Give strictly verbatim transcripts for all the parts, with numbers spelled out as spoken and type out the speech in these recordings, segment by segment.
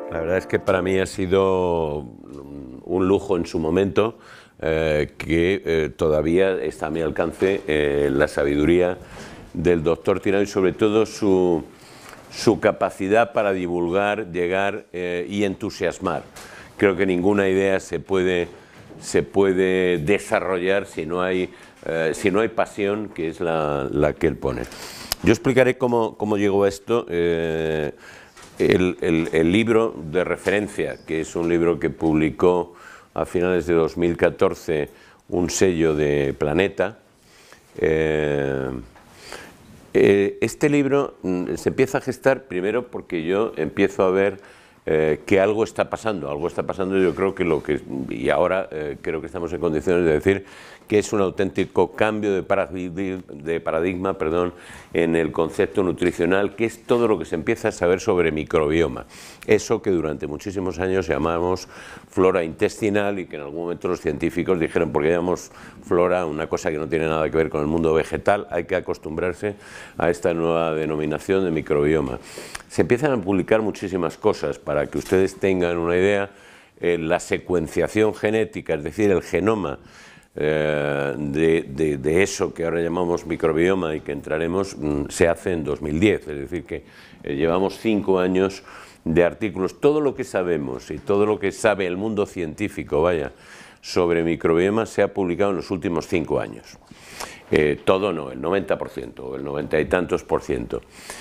La verdad es que para mí ha sido un lujo en su momento, eh, que eh, todavía está a mi alcance eh, la sabiduría del doctor Tirado y sobre todo su, su capacidad para divulgar, llegar eh, y entusiasmar. Creo que ninguna idea se puede, se puede desarrollar si no hay, eh, si no hay pasión, que es la, la que él pone. Yo explicaré cómo, cómo llegó a esto. Eh, el, el, el libro de referencia, que es un libro que publicó a finales de dos mil catorce un sello de Planeta. Eh, eh, este libro se empieza a gestar primero porque yo empiezo a ver eh, que algo está pasando, algo está pasando. Yo creo que lo que, y ahora eh, creo que estamos en condiciones de decir que es un auténtico cambio de paradigma, de paradigma perdón, en el concepto nutricional, que es todo lo que se empieza a saber sobre microbioma. Eso que durante muchísimos años llamamos flora intestinal y que en algún momento los científicos dijeron, porque llamamos flora una cosa que no tiene nada que ver con el mundo vegetal, hay que acostumbrarse a esta nueva denominación de microbioma. Se empiezan a publicar muchísimas cosas para que ustedes tengan una idea. Eh, la secuenciación genética, es decir, el genoma, Eh, de, de, de eso que ahora llamamos microbioma y que entraremos, mm, se hace en dos mil diez, es decir que eh, llevamos cinco años de artículos. Todo lo que sabemos y todo lo que sabe el mundo científico, vaya, sobre microbioma se ha publicado en los últimos cinco años. Eh, todo no, el noventa por ciento o el noventa y tantos por ciento.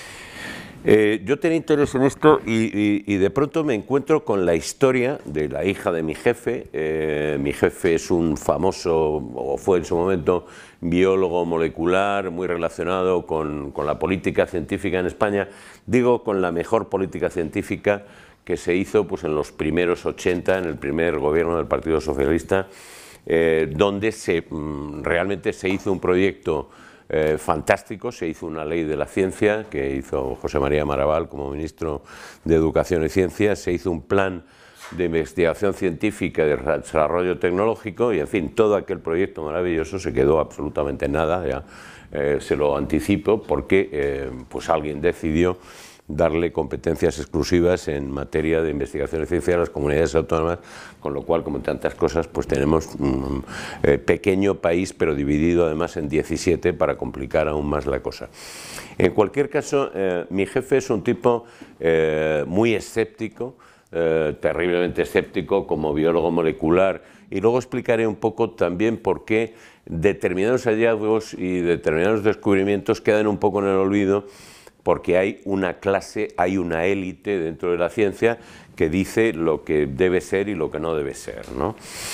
Eh, yo tenía interés en esto y, y, y de pronto me encuentro con la historia de la hija de mi jefe. Eh, mi jefe es un famoso, o fue en su momento, biólogo molecular, muy relacionado con, con la política científica en España. Digo, con la mejor política científica que se hizo pues, en los primeros ochenta, en el primer gobierno del Partido Socialista, eh, donde se, realmente se hizo un proyecto Eh, fantástico. Se hizo una ley de la ciencia que hizo José María Maraval como ministro de Educación y Ciencia, se hizo un plan de investigación científica y de desarrollo tecnológico y, en fin, todo aquel proyecto maravilloso se quedó absolutamente nada, ya eh, se lo anticipo, porque eh, pues alguien decidió darle competencias exclusivas en materia de investigación y ciencia a las comunidades autónomas, con lo cual, como tantas cosas, pues tenemos un eh, pequeño país, pero dividido además en diecisiete para complicar aún más la cosa. En cualquier caso, eh, mi jefe es un tipo eh, muy escéptico, eh, terriblemente escéptico como biólogo molecular, y luego explicaré un poco también por qué determinados hallazgos y determinados descubrimientos quedan un poco en el olvido, porque hay una clase, hay una élite dentro de la ciencia que dice lo que debe ser y lo que no debe ser, ¿no?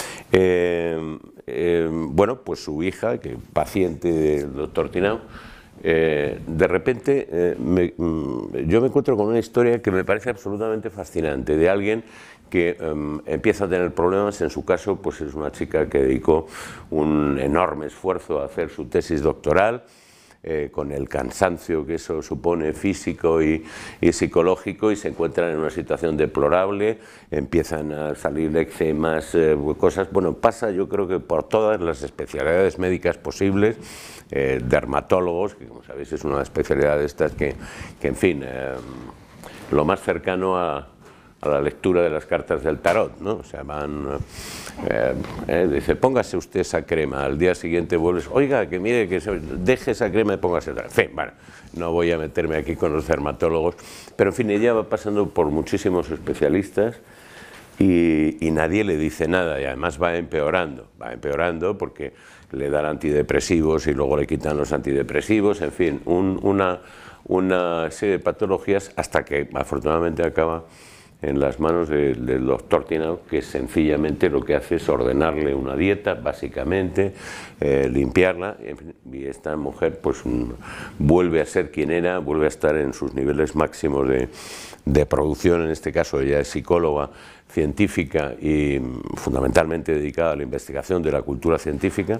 Eh, eh, bueno, pues su hija, que paciente del doctor Tinao, eh, de repente eh, me, yo me encuentro con una historia que me parece absolutamente fascinante, de alguien que um, empieza a tener problemas. En su caso, pues es una chica que dedicó un enorme esfuerzo a hacer su tesis doctoral, Eh, con el cansancio que eso supone físico y, y psicológico, y se encuentran en una situación deplorable, empiezan a salir eczemas, eh, cosas, bueno, pasa yo creo que por todas las especialidades médicas posibles, eh, dermatólogos, que como sabéis es una especialidad de estas que, que en fin, eh, lo más cercano a a la lectura de las cartas del tarot, ¿no? O sea, van, eh, eh, dice, póngase usted esa crema, al día siguiente vuelves, oiga, que mire, que se, deje esa crema y póngase otra. En fin, bueno, no voy a meterme aquí con los dermatólogos, pero en fin, ella va pasando por muchísimos especialistas y, y nadie le dice nada, y además va empeorando, va empeorando porque le dan antidepresivos y luego le quitan los antidepresivos, en fin, un, una, una serie de patologías, hasta que afortunadamente acaba en las manos de, del doctor Tinao, que sencillamente lo que hace es ordenarle una dieta, básicamente, eh, limpiarla, y esta mujer pues vuelve a ser quien era, vuelve a estar en sus niveles máximos de, de producción. En este caso ella es psicóloga científica y fundamentalmente dedicada a la investigación de la cultura científica,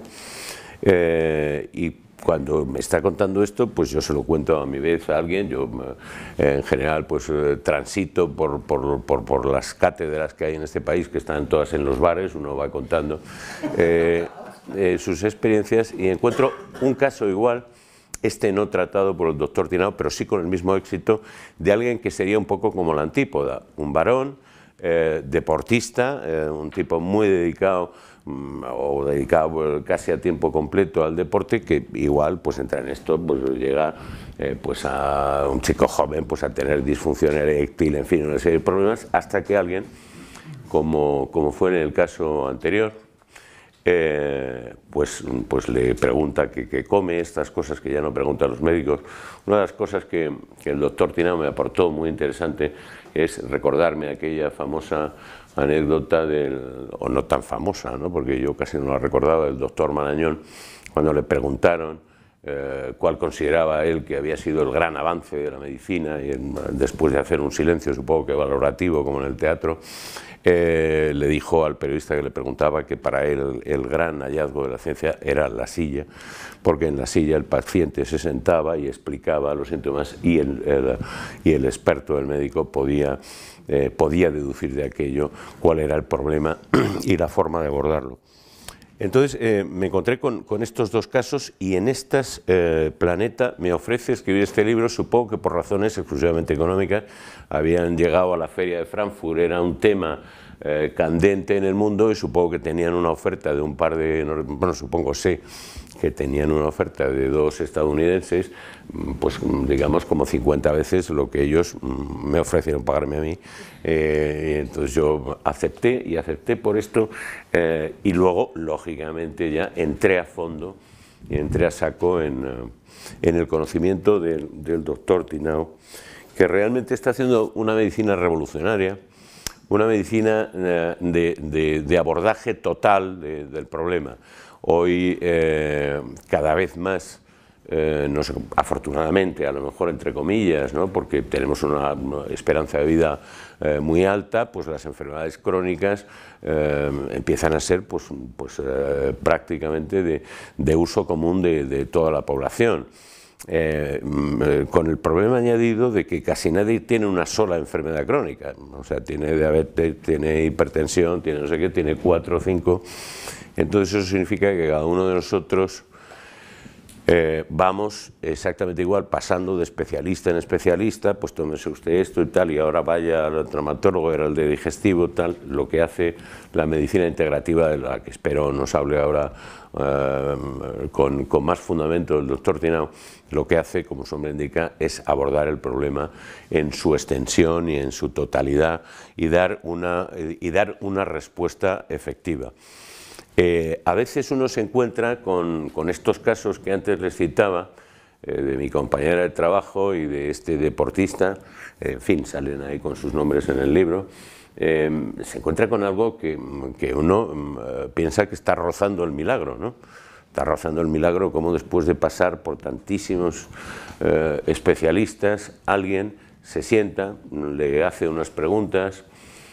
eh, y cuando me está contando esto, pues yo se lo cuento a mi vez a alguien. Yo eh, en general pues eh, transito por, por, por, por las cátedras que hay en este país, que están todas en los bares, uno va contando eh, eh, sus experiencias, y encuentro un caso igual este no tratado por el doctor Tinao, pero sí con el mismo éxito de alguien que sería un poco como la antípoda, un varón, eh, deportista, eh, un tipo muy dedicado o dedicado casi a tiempo completo al deporte, que igual pues entra en esto, pues llega eh, pues a un chico joven pues a tener disfunción eréctil, en fin, una serie de problemas, hasta que alguien, como, como fue en el caso anterior, eh, pues, pues le pregunta qué que come, estas cosas que ya no preguntan los médicos. Una de las cosas que, que el doctor Tinao me aportó muy interesante es recordarme aquella famosa anécdota del, o no tan famosa, ¿no? Porque yo casi no la recordaba, del doctor Marañón, cuando le preguntaron eh, cuál consideraba él que había sido el gran avance de la medicina, y en, después de hacer un silencio, supongo que valorativo, como en el teatro, eh, le dijo al periodista que le preguntaba que para él el, el gran hallazgo de la ciencia era la silla, porque en la silla el paciente se sentaba y explicaba los síntomas, y el, el, y el experto, el médico, podía Eh, podía deducir de aquello cuál era el problema y la forma de abordarlo. Entonces eh, me encontré con, con estos dos casos, y en estas eh, Planeta me ofrece escribir este libro, supongo que por razones exclusivamente económicas. Habían llegado a la feria de Frankfurt, era un tema eh, candente en el mundo, y supongo que tenían una oferta de un par de, bueno, supongo sé que tenían una oferta de dos estadounidenses, pues digamos como cincuenta veces lo que ellos me ofrecieron pagarme a mí. Eh, entonces yo acepté, y acepté por esto, eh, y luego, lógicamente, ya entré a fondo, y entré a saco en, en el conocimiento del, del doctor Tinao, que realmente está haciendo una medicina revolucionaria, una medicina eh, de, de, de abordaje total de, del problema. Hoy, eh, cada vez más, eh, no sé, afortunadamente, a lo mejor entre comillas, ¿no? Porque tenemos una, una esperanza de vida eh, muy alta, pues las enfermedades crónicas eh, empiezan a ser pues, pues, eh, prácticamente de, de uso común de, de toda la población. Eh, con el problema añadido de que casi nadie tiene una sola enfermedad crónica, o sea, tiene diabetes, tiene hipertensión, tiene no sé qué, tiene cuatro o cinco. Entonces eso significa que cada uno de nosotros eh, vamos exactamente igual, pasando de especialista en especialista, pues tómese usted esto y tal, y ahora vaya al traumatólogo, era el de digestivo, tal. Lo que hace la medicina integrativa, de la que espero nos hable ahora eh, con, con más fundamento el doctor Tinao, lo que hace, como su nombre indica, es abordar el problema en su extensión y en su totalidad, y dar una, y dar una respuesta efectiva. Eh, a veces uno se encuentra con, con estos casos que antes les citaba, eh, de mi compañera de trabajo y de este deportista, eh, en fin, salen ahí con sus nombres en el libro. Eh, se encuentra con algo que, que uno eh, piensa que está rozando el milagro, ¿no? Está rozando el milagro, como después de pasar por tantísimos eh, especialistas, alguien se sienta, le hace unas preguntas,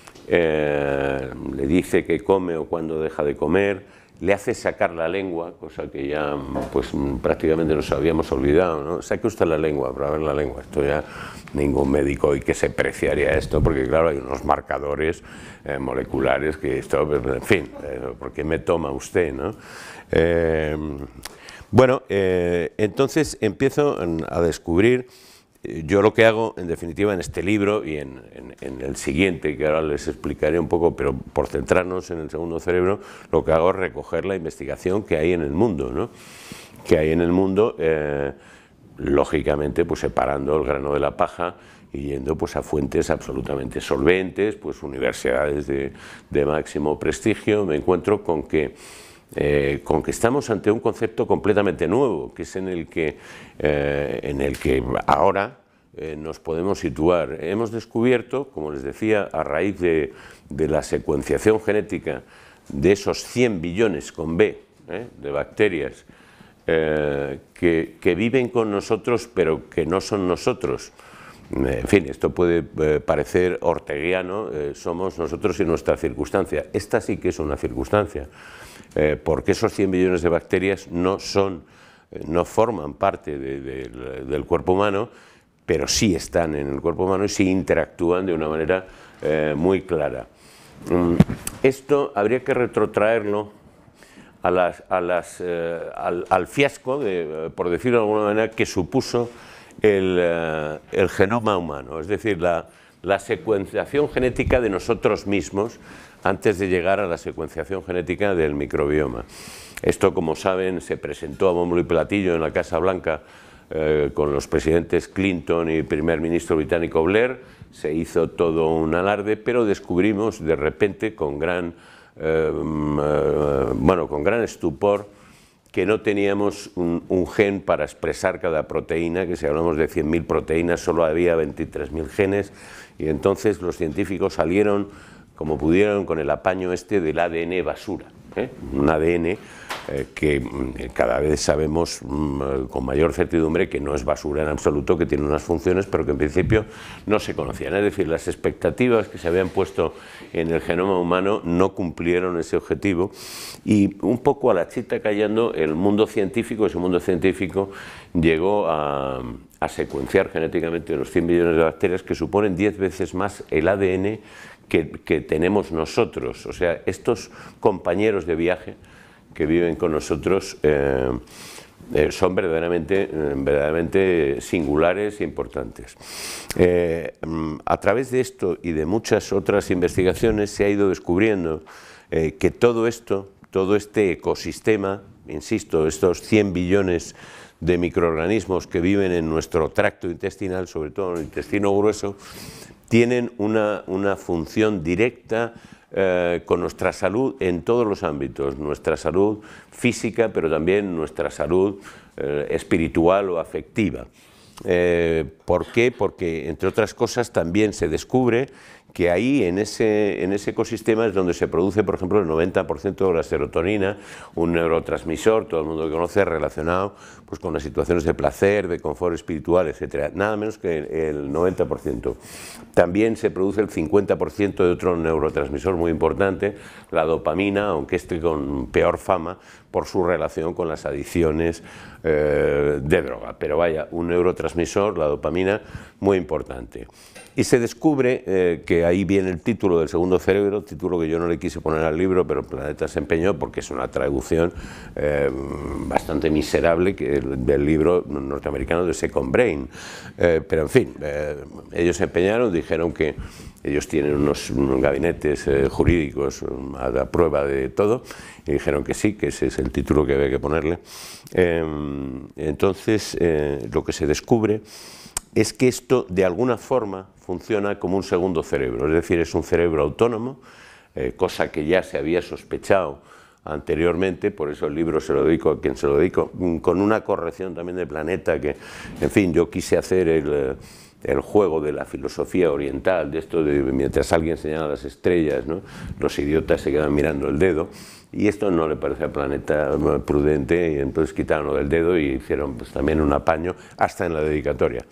Eh, le dice qué come o cuándo deja de comer, le hace sacar la lengua, cosa que ya pues prácticamente nos habíamos olvidado, ¿no? Saque usted la lengua, para ver la lengua. Esto ya ningún médico hoy que se preciaría esto, porque claro, hay unos marcadores eh, moleculares que esto, en fin, eh, ¿por qué me toma usted, no? Eh, bueno, eh, entonces empiezo a descubrir. Yo lo que hago, en definitiva, en este libro y en, en, en el siguiente, que ahora les explicaré un poco, pero por centrarnos en el segundo cerebro, lo que hago es recoger la investigación que hay en el mundo, ¿no? Que hay en el mundo, eh, lógicamente, pues separando el grano de la paja y yendo pues a fuentes absolutamente solventes, pues universidades de, de máximo prestigio. Me encuentro con que Eh, con que estamos ante un concepto completamente nuevo, que es en el que, eh, en el que ahora eh, nos podemos situar. Hemos descubierto, como les decía, a raíz de, de la secuenciación genética de esos cien billones con B eh, de bacterias eh, que, que viven con nosotros pero que no son nosotros. En fin, esto puede eh, parecer orteguiano, eh, somos nosotros y nuestra circunstancia. Esta sí que es una circunstancia. Eh, porque esos cien billones de bacterias no son, eh, no forman parte de, de, del cuerpo humano, pero sí están en el cuerpo humano y sí interactúan de una manera eh, muy clara. Um, esto habría que retrotraerlo a las, a las, eh, al, al fiasco, de, por decirlo de alguna manera, que supuso el, eh, el genoma humano, es decir, la, la secuenciación genética de nosotros mismos antes de llegar a la secuenciación genética del microbioma. Esto, como saben, se presentó a bombo y platillo en la Casa Blanca eh, con los presidentes Clinton y primer ministro británico Blair. Se hizo todo un alarde, pero descubrimos de repente con gran, eh, eh, bueno, con gran estupor que no teníamos un, un gen para expresar cada proteína, que si hablamos de cien mil proteínas solo había veintitrés mil genes, y entonces los científicos salieron como pudieron con el apaño este del A D N basura, ¿eh? Un A D N eh, que cada vez sabemos mmm, con mayor certidumbre que no es basura en absoluto, que tiene unas funciones, pero que en principio no se conocían. Es decir, las expectativas que se habían puesto en el genoma humano no cumplieron ese objetivo, y un poco a la chita callando el mundo científico, ese mundo científico llegó a, a secuenciar genéticamente los cien millones de bacterias, que suponen diez veces más el A D N Que, que tenemos nosotros. O sea, estos compañeros de viaje que viven con nosotros eh, eh, son verdaderamente, eh, verdaderamente singulares e importantes. Eh, a través de esto y de muchas otras investigaciones se ha ido descubriendo eh, que todo esto, todo este ecosistema, insisto, estos cien billones de microorganismos que viven en nuestro tracto intestinal, sobre todo en el intestino grueso, tienen una, una función directa eh, con nuestra salud en todos los ámbitos, nuestra salud física, pero también nuestra salud eh, espiritual o afectiva. Eh, ¿Por qué? Porque, entre otras cosas, también se descubre que ahí, en ese, en ese ecosistema, es donde se produce, por ejemplo, el noventa por ciento de la serotonina, un neurotransmisor, todo el mundo que conoce, relacionado pues, con las situaciones de placer, de confort espiritual, etcétera. Nada menos que el noventa por ciento. También se produce el cincuenta por ciento de otro neurotransmisor muy importante, la dopamina, aunque esté con peor fama, por su relación con las adicciones eh, de droga. Pero vaya, un neurotransmisor, la dopamina, muy importante. Y se descubre eh, que ahí viene el título del segundo cerebro, título que yo no le quise poner al libro, pero Planeta se empeñó porque es una traducción eh, bastante miserable que, del libro norteamericano de Second Brain. Eh, pero en fin, eh, ellos se empeñaron, dijeron que ellos tienen unos, unos gabinetes eh, jurídicos a la prueba de todo, y dijeron que sí, que ese es el título que había que ponerle. Eh, entonces, eh, lo que se descubre es que esto, de alguna forma, funciona como un segundo cerebro, es decir, es un cerebro autónomo, eh, cosa que ya se había sospechado anteriormente, por eso el libro se lo dedico a quien se lo dedico, con una corrección también de Planeta, que, en fin, yo quise hacer el... el juego de la filosofía oriental, de esto de mientras alguien señala las estrellas, ¿no? Los idiotas se quedan mirando el dedo, y esto no le parece al Planeta prudente, y entonces quitaron lo del dedo y hicieron pues, también un apaño, hasta en la dedicatoria.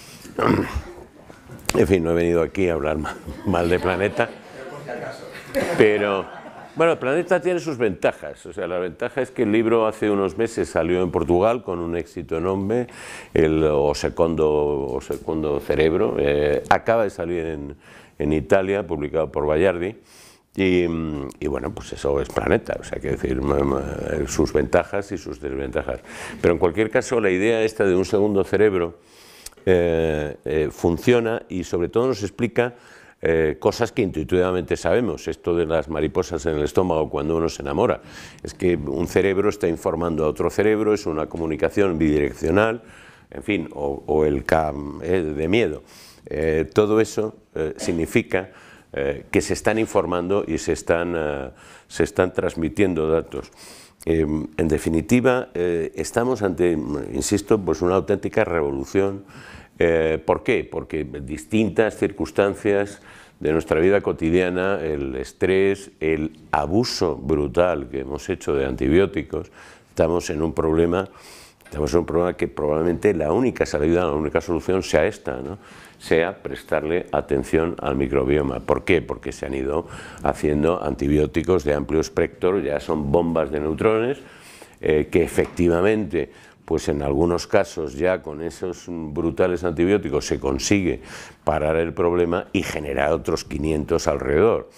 En fin, no he venido aquí a hablar mal de Planeta, pero bueno, el Planeta tiene sus ventajas. O sea, la ventaja es que el libro hace unos meses salió en Portugal con un éxito enorme, el O Secondo, o Secondo Cerebro, eh, acaba de salir en, en Italia, publicado por Bayardi, y, y bueno, pues eso es Planeta, o sea, hay que decir sus ventajas y sus desventajas. Pero en cualquier caso, la idea esta de un segundo cerebro eh, eh, funciona, y sobre todo nos explica Eh, cosas que intuitivamente sabemos. Esto de las mariposas en el estómago cuando uno se enamora, es que un cerebro está informando a otro cerebro, es una comunicación bidireccional, en fin, o, o el cam eh, de miedo. Eh, todo eso eh, significa eh, que se están informando y se están, eh, se están transmitiendo datos. Eh, en definitiva, eh, estamos ante, insisto, pues una auténtica revolución. Eh, ¿Por qué? Porque distintas circunstancias de nuestra vida cotidiana, el estrés, el abuso brutal que hemos hecho de antibióticos, estamos en un problema, estamos en un problema que probablemente la única salida, la única solución sea esta, ¿no? Sea prestarle atención al microbioma. ¿Por qué? Porque se han ido haciendo antibióticos de amplio espectro, ya son bombas de neutrones, eh, que efectivamente, pues en algunos casos ya con esos brutales antibióticos se consigue parar el problema y generar otros quinientos alrededor.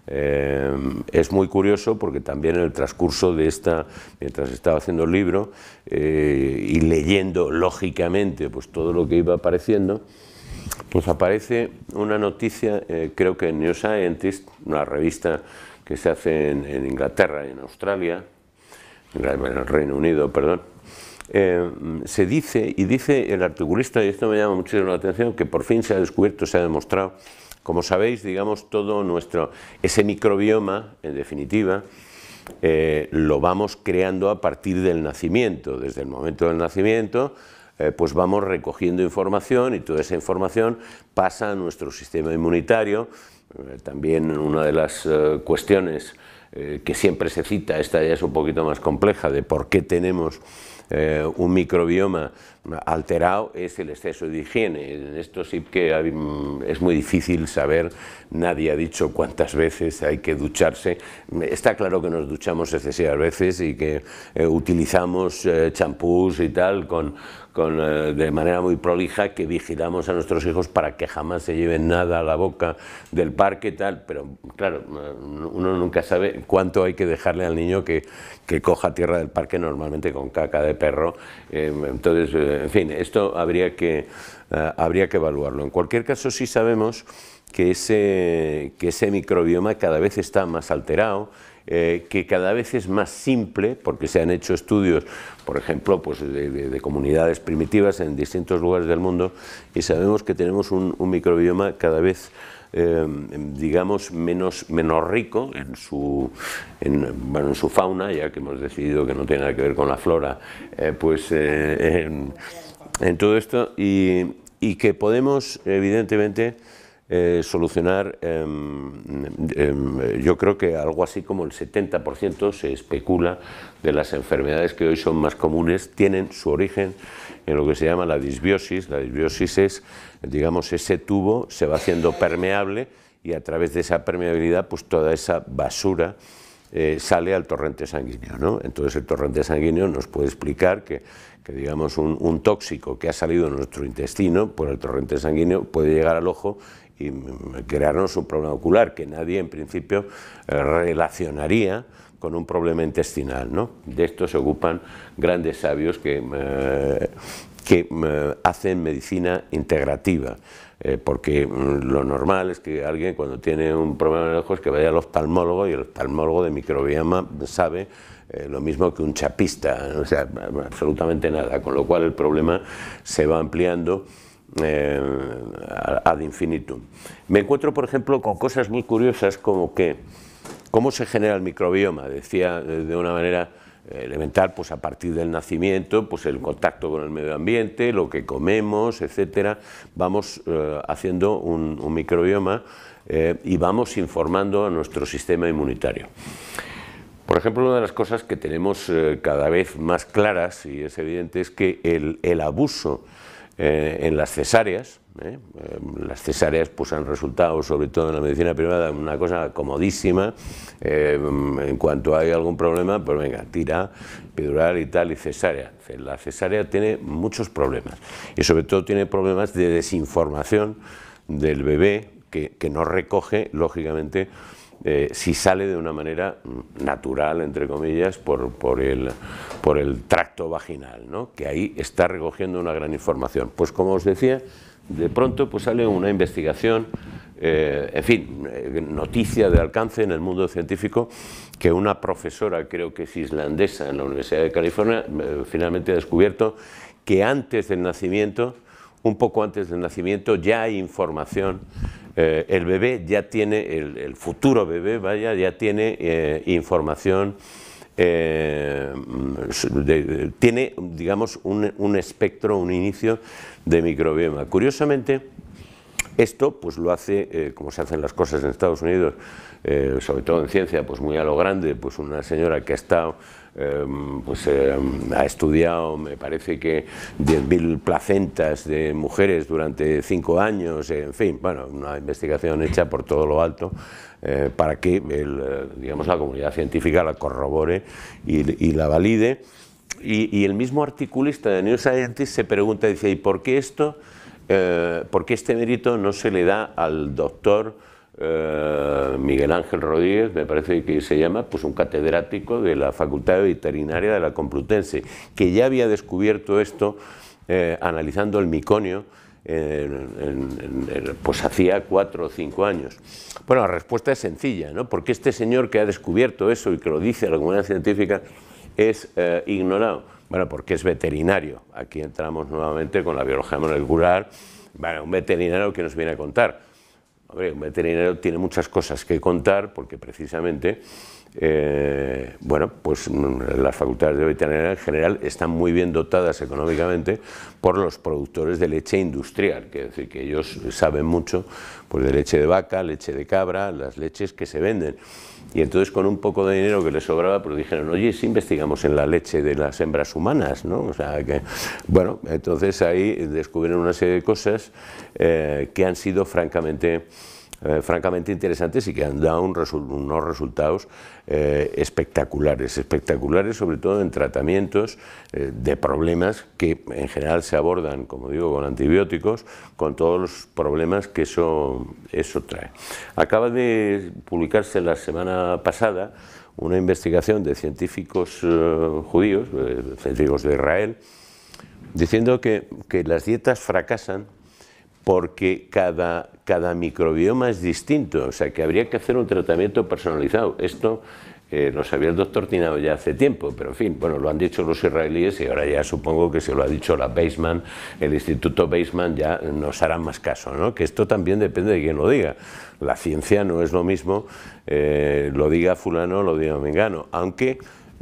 Eh, es muy curioso porque también en el transcurso de esta, mientras estaba haciendo el libro eh, y leyendo lógicamente pues todo lo que iba apareciendo, pues aparece una noticia, eh, creo que en New Scientist, una revista que se hace en, en Inglaterra y en Australia, en el Reino Unido, perdón, eh, se dice, y dice el articulista, y esto me llama muchísimo la atención, que por fin se ha descubierto, se ha demostrado, como sabéis, digamos, todo nuestro, ese microbioma, en definitiva, eh, lo vamos creando a partir del nacimiento. Desde el momento del nacimiento, eh, pues vamos recogiendo información y toda esa información pasa a nuestro sistema inmunitario. Eh, también una de las eh, cuestiones eh, que siempre se cita, esta ya es un poquito más compleja, de por qué tenemos Eh, un microbioma alterado, es el exceso de higiene. En esto sí que hay, es muy difícil saber, nadie ha dicho cuántas veces hay que ducharse. Está claro que nos duchamos excesivas veces y que eh, utilizamos eh, champús y tal con, con, eh, de manera muy prolija, que vigilamos a nuestros hijos para que jamás se lleven nada a la boca del parque y tal, pero claro, uno nunca sabe cuánto hay que dejarle al niño que, que coja tierra del parque, normalmente con caca de perro. Eh, entonces, eh, en fin, esto habría que, uh, habría que evaluarlo. En cualquier caso, sí sabemos que ese, que ese microbioma cada vez está más alterado, eh, que cada vez es más simple, porque se han hecho estudios, por ejemplo, pues de, de, de comunidades primitivas en distintos lugares del mundo, y sabemos que tenemos un, un microbioma cada vez Eh, digamos, menos, menos rico en su, en, bueno, en su fauna, ya que hemos decidido que no tiene nada que ver con la flora, eh, pues eh, en, en todo esto, y, y que podemos, evidentemente, eh, solucionar, eh, eh, yo creo que algo así como el setenta por ciento se especula de las enfermedades que hoy son más comunes, tienen su origen en lo que se llama la disbiosis. La disbiosis es, digamos, ese tubo se va haciendo permeable y a través de esa permeabilidad pues toda esa basura eh, sale al torrente sanguíneo, ¿no? Entonces el torrente sanguíneo nos puede explicar que, que digamos, un, un tóxico que ha salido de nuestro intestino por el torrente sanguíneo puede llegar al ojo y crearnos un problema ocular que nadie en principio eh, relacionaría con un problema intestinal, ¿no? De esto se ocupan grandes sabios que, eh, que eh, hacen medicina integrativa, eh, porque lo normal es que alguien cuando tiene un problema en el ojo es que vaya al oftalmólogo, y el oftalmólogo de microbioma sabe eh, lo mismo que un chapista, o sea, absolutamente nada, con lo cual el problema se va ampliando Eh, ad infinitum. Me encuentro, por ejemplo, con cosas muy curiosas como que cómo se genera el microbioma. Decía de una manera elemental, pues a partir del nacimiento, pues el contacto con el medio ambiente, lo que comemos, etcétera, vamos eh, haciendo un, un microbioma eh, y vamos informando a nuestro sistema inmunitario. Por ejemplo, una de las cosas que tenemos eh, cada vez más claras, y es evidente, es que el, el abuso Eh, en las cesáreas, eh, las cesáreas pues han resultado, sobre todo en la medicina privada, una cosa comodísima. Eh, en cuanto hay algún problema, pues venga, tira, epidural y tal, y cesárea. La cesárea tiene muchos problemas, y sobre todo tiene problemas de desinformación del bebé, que, que no recoge, lógicamente, Eh, si sale de una manera natural, entre comillas, por, por, el, por el tracto vaginal, ¿no? Que ahí está recogiendo una gran información. Pues como os decía, de pronto pues sale una investigación, eh, en fin, eh, noticia de alcance en el mundo científico, que una profesora, creo que es islandesa, en la Universidad de California, eh, finalmente ha descubierto que antes del nacimiento, un poco antes del nacimiento, ya hay información. Eh, el bebé ya tiene, el, el futuro bebé, vaya, ya tiene eh, información, eh, de, de, tiene, digamos, un, un espectro, un inicio de microbioma. Curiosamente, esto pues lo hace, eh, como se hacen las cosas en Estados Unidos, eh, sobre todo en ciencia, pues muy a lo grande, pues una señora que ha estado, eh, pues eh, ha estudiado, me parece que diez mil placentas de mujeres durante cinco años, eh, en fin, bueno, una investigación hecha por todo lo alto, eh, para que el, digamos, la comunidad científica la corrobore y, y la valide. Y, y el mismo articulista de New Scientist se pregunta, dice, ¿y por qué esto? Eh, ¿Por qué este mérito no se le da al doctor eh, Miguel Ángel Rodríguez, me parece que se llama, pues un catedrático de la Facultad de Veterinaria de la Complutense, que ya había descubierto esto eh, analizando el miconio, En, en, en, pues hacía cuatro o cinco años. Bueno, la respuesta es sencilla, ¿no? Porque este señor que ha descubierto eso y que lo dice la comunidad científica es eh, ignorado. Bueno, porque es veterinario. Aquí entramos nuevamente con la biología molecular. Bueno, un veterinario que nos viene a contar. Hombre, un veterinario tiene muchas cosas que contar porque precisamente Eh, bueno, pues las facultades de veterinaria en general están muy bien dotadas económicamente por los productores de leche industrial, que es decir, que ellos saben mucho pues, de leche de vaca, leche de cabra, las leches que se venden. Y entonces con un poco de dinero que les sobraba, pues dijeron, oye, si investigamos en la leche de las hembras humanas, ¿no? O sea, que, bueno, entonces ahí descubrieron una serie de cosas eh, que han sido francamente... Eh, francamente interesantes y que han dado un resu unos resultados eh, espectaculares, espectaculares sobre todo en tratamientos eh, de problemas que en general se abordan, como digo, con antibióticos, con todos los problemas que eso, eso trae. Acaba de publicarse la semana pasada una investigación de científicos eh, judíos, eh, científicos de Israel, diciendo que, que las dietas fracasan porque cada, cada microbioma es distinto, o sea que habría que hacer un tratamiento personalizado. Esto eh, lo sabía el doctor Tinao ya hace tiempo, pero en fin, bueno, lo han dicho los israelíes y ahora ya supongo que se lo ha dicho la Weizmann, el Instituto Weizmann ya nos harán más caso, ¿no? Que esto también depende de quien lo diga. La ciencia no es lo mismo, eh, lo diga fulano, lo diga mengano, aunque...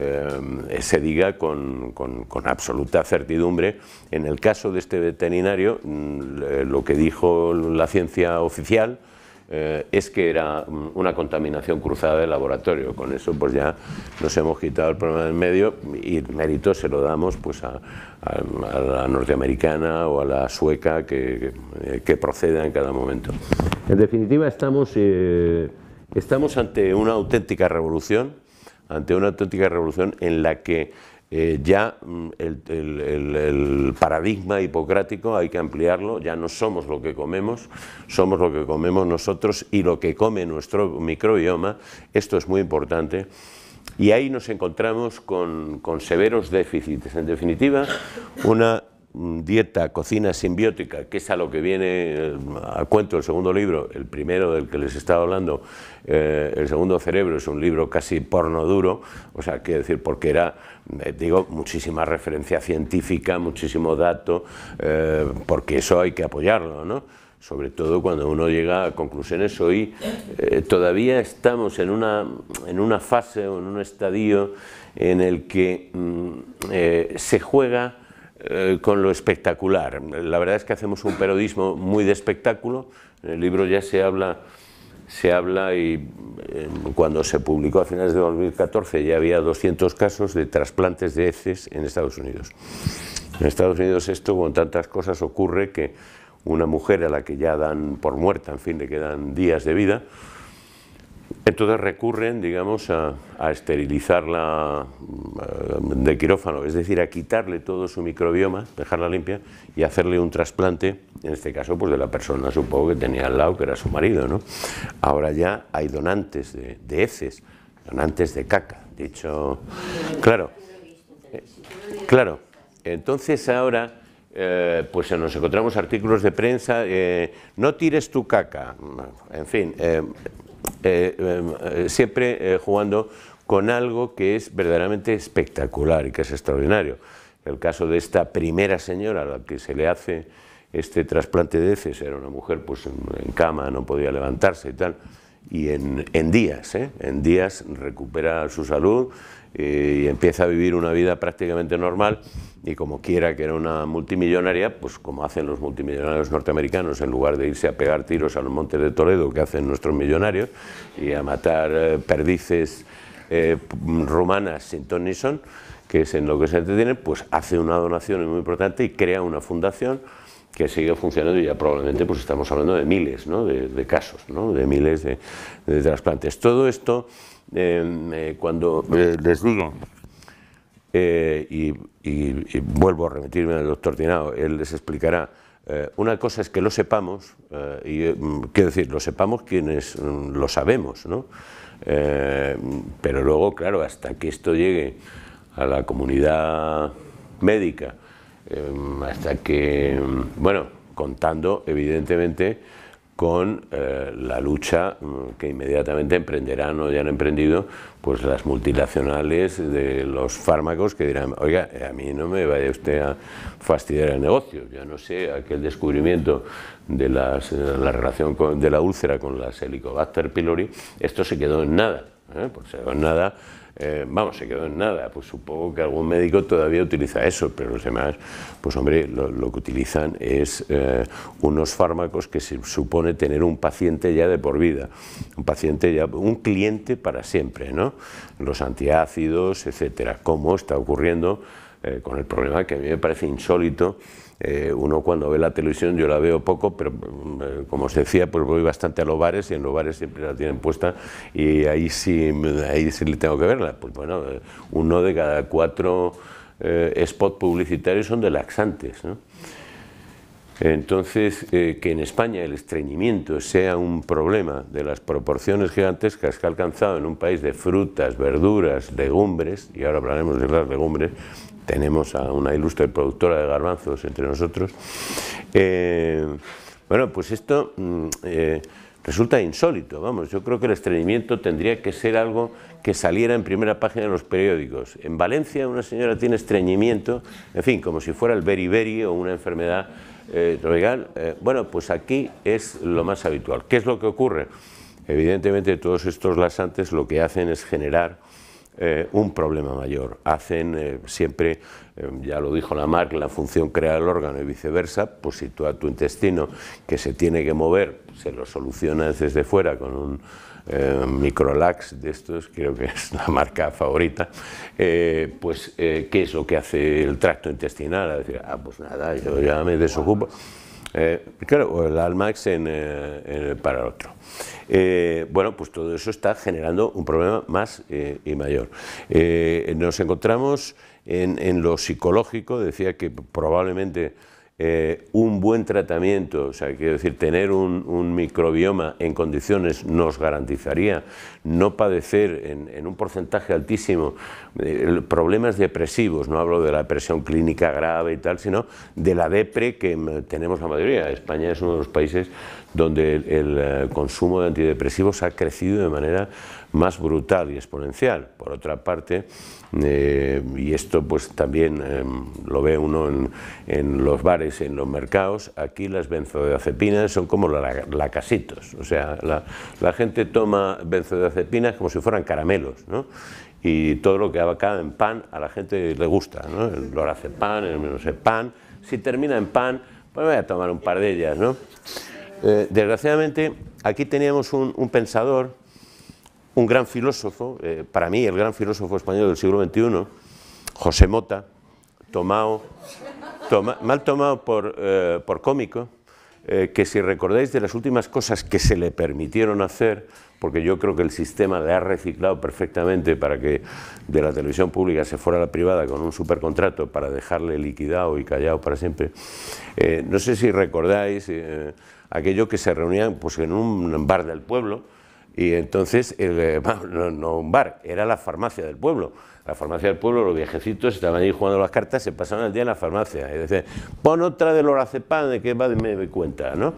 Eh, se diga con, con, con absoluta certidumbre. En el caso de este veterinario, lo que dijo la ciencia oficial eh, es que era una contaminación cruzada de laboratorio. Con eso pues ya nos hemos quitado el problema del medio y el mérito se lo damos pues a, a, a la norteamericana o a la sueca que, que, que proceda en cada momento. En definitiva, estamos, eh, estamos ante una auténtica revolución ante una auténtica revolución en la que eh, ya el, el, el, el paradigma hipocrático hay que ampliarlo, ya no somos lo que comemos, somos lo que comemos nosotros y lo que come nuestro microbioma. Esto es muy importante y ahí nos encontramos con, con severos déficits. En definitiva, una dieta, cocina simbiótica, que es a lo que viene a cuento el segundo libro, el primero del que les estaba hablando, eh, el segundo cerebro, es un libro casi porno duro, o sea, quiero decir, porque era, eh, digo, muchísima referencia científica, muchísimo dato, eh, porque eso hay que apoyarlo, ¿no? Sobre todo cuando uno llega a conclusiones. Hoy eh, todavía estamos en una, en una fase o en un estadio en el que mm, eh, se juega Eh, con lo espectacular. La verdad es que hacemos un periodismo muy de espectáculo. En el libro ya se habla, se habla y eh, cuando se publicó a finales de dos mil catorce ya había doscientos casos de trasplantes de heces en Estados Unidos. En Estados Unidos esto con tantas cosas ocurre que una mujer a la que ya dan por muerta, en fin, le quedan días de vida, entonces recurren, digamos, a, a esterilizarla de quirófano, es decir, a quitarle todo su microbioma, dejarla limpia y hacerle un trasplante, en este caso pues de la persona, supongo que tenía al lado, que era su marido, ¿no? Ahora ya hay donantes de, de heces, donantes de caca, dicho, claro, eh, claro, entonces ahora... Eh, pues nos encontramos artículos de prensa, eh, no tires tu caca, en fin, eh, eh, eh, siempre eh, jugando con algo que es verdaderamente espectacular y que es extraordinario. El caso de esta primera señora a la que se le hace este trasplante de heces, era una mujer pues en, en cama, no podía levantarse y tal, y en, en días, ¿eh? en días recupera su salud eh, y empieza a vivir una vida prácticamente normal, y como quiera que era una multimillonaria, pues como hacen los multimillonarios norteamericanos, en lugar de irse a pegar tiros a los montes de Toledo, que hacen nuestros millonarios, y a matar eh, perdices eh, rumanas sin ton ni son, que es en lo que se entretienen, pues hace una donación muy importante y crea una fundación que sigue funcionando, y ya probablemente pues estamos hablando de miles, ¿no? de, de casos, ¿no? de miles de, de trasplantes. Todo esto, eh, eh, cuando eh, les digo, eh, y, y, y vuelvo a remitirme al doctor Tinao, él les explicará eh, una cosa es que lo sepamos, eh, y eh, quiero decir, lo sepamos quienes mm, lo sabemos, ¿no? Eh, pero luego, claro, hasta que esto llegue a la comunidad médica, eh, hasta que, bueno, contando evidentemente con eh, la lucha que inmediatamente emprenderán o ya han emprendido pues las multinacionales de los fármacos que dirán, oiga, a mí no me vaya usted a fastidiar el negocio, yo no sé, aquel descubrimiento de las, la relación con, de la úlcera con las Helicobacter pylori, esto se quedó en nada, ¿eh? Pues se quedó en nada. Eh, vamos, se quedó en nada, pues supongo que algún médico todavía utiliza eso, pero los demás, pues hombre, lo, lo que utilizan es eh, unos fármacos que se supone tener un paciente ya de por vida, un paciente ya, un cliente para siempre, ¿no? Los antiácidos, etcétera, como está ocurriendo eh, con el problema que a mí me parece insólito. Eh, uno cuando ve la televisión, yo la veo poco, pero eh, como os decía, pues voy bastante a los bares y en los bares siempre la tienen puesta y ahí sí, ahí sí le tengo que verla. Pues bueno, eh, uno de cada cuatro eh, spots publicitarios son de laxantes, ¿no? Entonces, eh, que en España el estreñimiento sea un problema de las proporciones gigantescas que ha alcanzado en un país de frutas, verduras, legumbres, y ahora hablaremos de las legumbres, tenemos a una ilustre productora de garbanzos entre nosotros, eh, bueno, pues esto eh, resulta insólito, vamos, yo creo que el estreñimiento tendría que ser algo que saliera en primera página de los periódicos. En Valencia una señora tiene estreñimiento, en fin, como si fuera el beriberi o una enfermedad eh, tropical, eh, bueno, pues aquí es lo más habitual. ¿Qué es lo que ocurre? Evidentemente todos estos laxantes lo que hacen es generar Eh, un problema mayor, hacen eh, siempre, eh, ya lo dijo Lamarck, la función crea el órgano y viceversa, pues si tú a tu intestino que se tiene que mover, se lo solucionas desde fuera con un eh, microlax de estos, creo que es la marca favorita, eh, pues eh, ¿qué es lo que hace el tracto intestinal? A decir, ah, pues nada, yo ya me desocupo. Eh, claro, el Almax en, eh, en, para el otro. Eh, bueno, pues todo eso está generando un problema más eh, y mayor. Eh, nos encontramos en, en lo psicológico, decía que probablemente eh, un buen tratamiento, o sea, quiero decir, tener un, un microbioma en condiciones nos garantizaría no padecer en, en un porcentaje altísimo eh, problemas depresivos, no hablo de la depresión clínica grave y tal, sino de la depre que tenemos la mayoría. España es uno de los países donde el, el consumo de antidepresivos ha crecido de manera más brutal y exponencial. Por otra parte, eh, y esto pues también eh, lo ve uno en, en los bares, en los mercados, aquí las benzodiazepinas son como la, lacasitos, o sea, la, la gente toma benzodiazepinas como si fueran caramelos, ¿no? Y todo lo que acaba en pan a la gente le gusta, ¿no? El lorazepam, el menosepam, si termina en pan, pues voy a tomar un par de ellas, ¿no? Eh, desgraciadamente, aquí teníamos un, un pensador, un gran filósofo, eh, para mí el gran filósofo español del siglo veintiuno, José Mota, tomado, toma, mal tomado por, eh, por cómico, eh, que si recordáis de las últimas cosas que se le permitieron hacer, porque yo creo que el sistema le ha reciclado perfectamente para que de la televisión pública se fuera a la privada con un supercontrato para dejarle liquidado y callado para siempre. Eh, no sé si recordáis eh, aquello que se reunían pues, en un bar del pueblo, y entonces, el, no, no un bar, era la farmacia del pueblo. La farmacia del pueblo, los viejecitos estaban ahí jugando las cartas, se pasaban el día en la farmacia. Y decían, pon otra de lorazepam, de que va, me doy cuenta, ¿no?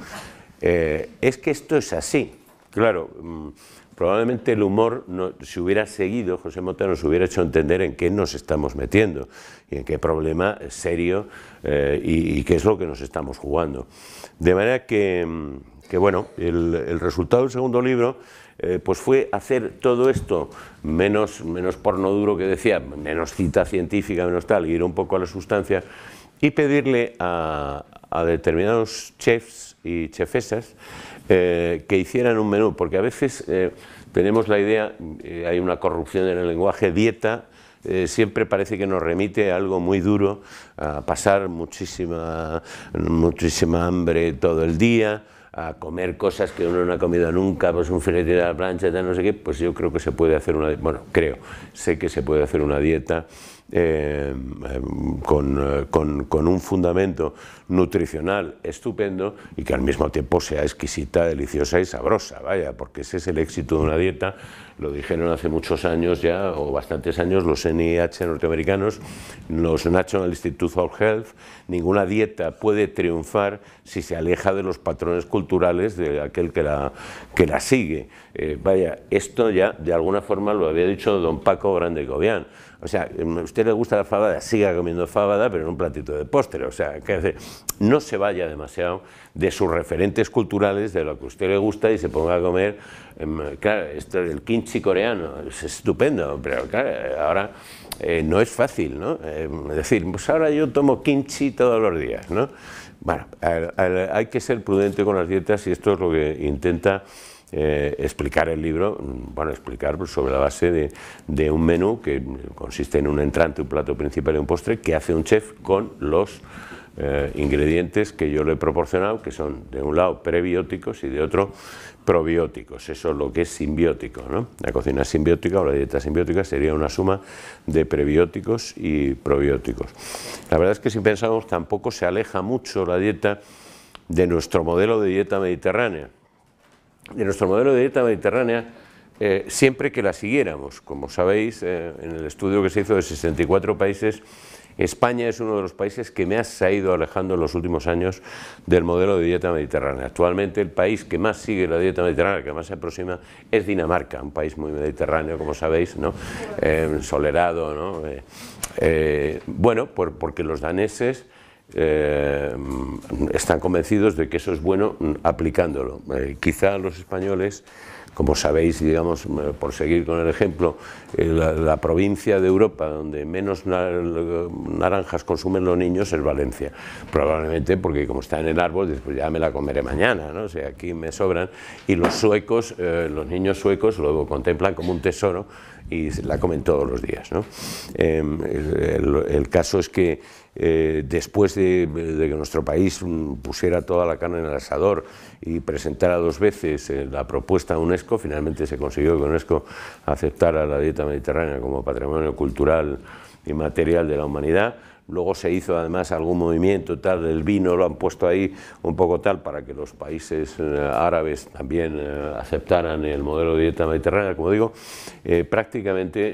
Eh, es que esto es así. Claro, mmm, probablemente el humor, no, si hubiera seguido, José Mota nos hubiera hecho entender en qué nos estamos metiendo y en qué problema serio eh, y, y qué es lo que nos estamos jugando. De manera que, que bueno, el, el resultado del segundo libro eh, pues fue hacer todo esto menos, menos porno duro que decía, menos cita científica, menos tal, ir un poco a la sustancia y pedirle a, a determinados chefs y chefesas Eh, que hicieran un menú, porque a veces eh, tenemos la idea, eh, hay una corrupción en el lenguaje, dieta, eh, siempre parece que nos remite a algo muy duro, a pasar muchísima, muchísima hambre todo el día, a comer cosas que uno no ha comido nunca, pues un filete de la plancha, no sé qué, pues yo creo que se puede hacer una, bueno, creo, sé que se puede hacer una dieta eh, con, con, con un fundamento nutricional estupendo y que al mismo tiempo sea exquisita, deliciosa y sabrosa, vaya, porque ese es el éxito de una dieta. Lo dijeron hace muchos años ya, o bastantes años, los N I H norteamericanos, los National Institute of Health. Ninguna dieta puede triunfar si se aleja de los patrones culturales de aquel que la, que la sigue. Eh, vaya, esto ya de alguna forma lo había dicho don Paco Grande Cobian. O sea, a usted le gusta la fabada, siga comiendo fabada, pero en un platito de postre. O sea, que hace, no se vaya demasiado de sus referentes culturales, de lo que a usted le gusta, y se ponga a comer. Eh, claro, esto del kimchi coreano es estupendo, pero claro, ahora eh, no es fácil, ¿no? Eh, es decir, pues ahora yo tomo kimchi todos los días, ¿no? Bueno, hay que ser prudente con las dietas y esto es lo que intenta Eh, explicar el libro, bueno, explicar sobre la base de, de un menú que consiste en un entrante, un plato principal y un postre que hace un chef con los eh, ingredientes que yo le he proporcionado, que son de un lado prebióticos y de otro probióticos. Eso es lo que es simbiótico, ¿no? La cocina simbiótica o la dieta simbiótica sería una suma de prebióticos y probióticos. La verdad es que si pensamos tampoco se aleja mucho la dieta de nuestro modelo de dieta mediterránea. De nuestro modelo de dieta mediterránea, eh, siempre que la siguiéramos. Como sabéis, eh, en el estudio que se hizo de sesenta y cuatro países, España es uno de los países que más se ha ido alejando en los últimos años del modelo de dieta mediterránea. Actualmente el país que más sigue la dieta mediterránea, que más se aproxima, es Dinamarca, un país muy mediterráneo, como sabéis, ¿no? Eh, solerado, ¿no? Eh, eh, bueno, por, porque los daneses Eh, están convencidos de que eso es bueno aplicándolo. Eh, quizá los españoles, como sabéis, digamos, por seguir con el ejemplo, eh, la, la provincia de Europa donde menos nar naranjas consumen los niños es Valencia, probablemente porque como está en el árbol, después ya me la comeré mañana, ¿no? O sea, aquí me sobran, y los suecos, eh, los niños suecos lo contemplan como un tesoro y la comen todos los días, ¿no? Eh, el, el caso es que Eh, después de, de que nuestro país pusiera toda la carne en el asador y presentara dos veces eh, la propuesta a UNESCO, finalmente se consiguió que UNESCO aceptara la dieta mediterránea como patrimonio cultural y material de la humanidad. Luego se hizo además algún movimiento tal del vino, lo han puesto ahí un poco tal para que los países eh, árabes también eh, aceptaran el modelo de dieta mediterránea. Como digo, eh, prácticamente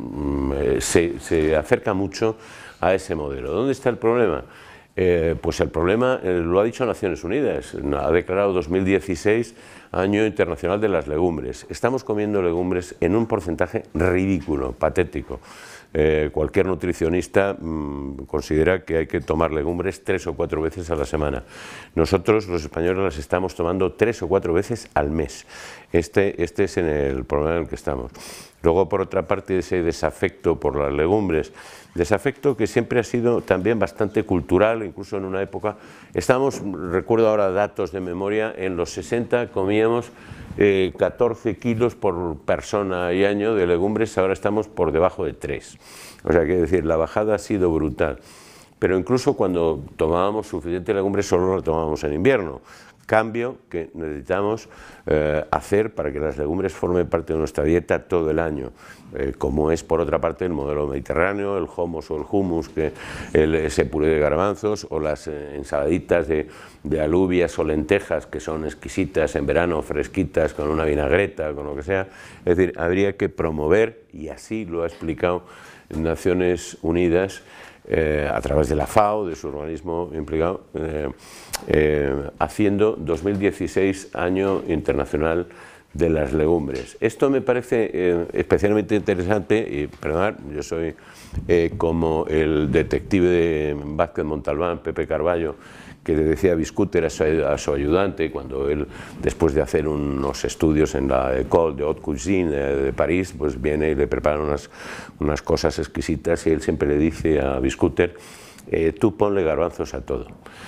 mm, se, se acerca mucho a ese modelo. ¿Dónde está el problema? Eh, pues el problema eh, lo ha dicho Naciones Unidas, ha declarado dos mil dieciséis Año Internacional de las Legumbres. Estamos comiendo legumbres en un porcentaje ridículo, patético. Eh, cualquier nutricionista mmm, considera que hay que tomar legumbres tres o cuatro veces a la semana. Nosotros, los españoles, las estamos tomando tres o cuatro veces al mes. Este, este es en el problema en el que estamos. Luego, por otra parte, ese desafecto por las legumbres, desafecto que siempre ha sido también bastante cultural, incluso en una época. Estamos, recuerdo ahora datos de memoria, en los sesenta comíamos eh, catorce kilos por persona y año de legumbres, ahora estamos por debajo de tres. O sea, que decir, la bajada ha sido brutal. Pero incluso cuando tomábamos suficiente legumbres, solo lo tomábamos en invierno. Cambio que necesitamos eh, hacer para que las legumbres formen parte de nuestra dieta todo el año, eh, como es por otra parte el modelo mediterráneo, el hummus o el hummus, que el, ese puré de garbanzos, o las eh, ensaladitas de, de alubias o lentejas, que son exquisitas en verano, fresquitas, con una vinagreta, con lo que sea. Es decir, habría que promover, y así lo ha explicado Naciones Unidas, Eh, a través de la FAO, de su organismo implicado, eh, eh, haciendo dos mil dieciséis Año Internacional de las Legumbres. Esto me parece eh, especialmente interesante, y perdonad, yo soy eh, como el detective de Vázquez Montalbán, Pepe Carballo, que le decía a Biscuter, a su, a su ayudante, cuando él, después de hacer unos estudios en la École de Haute Cuisine de, de París, pues viene y le prepara unas, unas cosas exquisitas, y él siempre le dice a Biscuter, eh, tú ponle garbanzos a todo.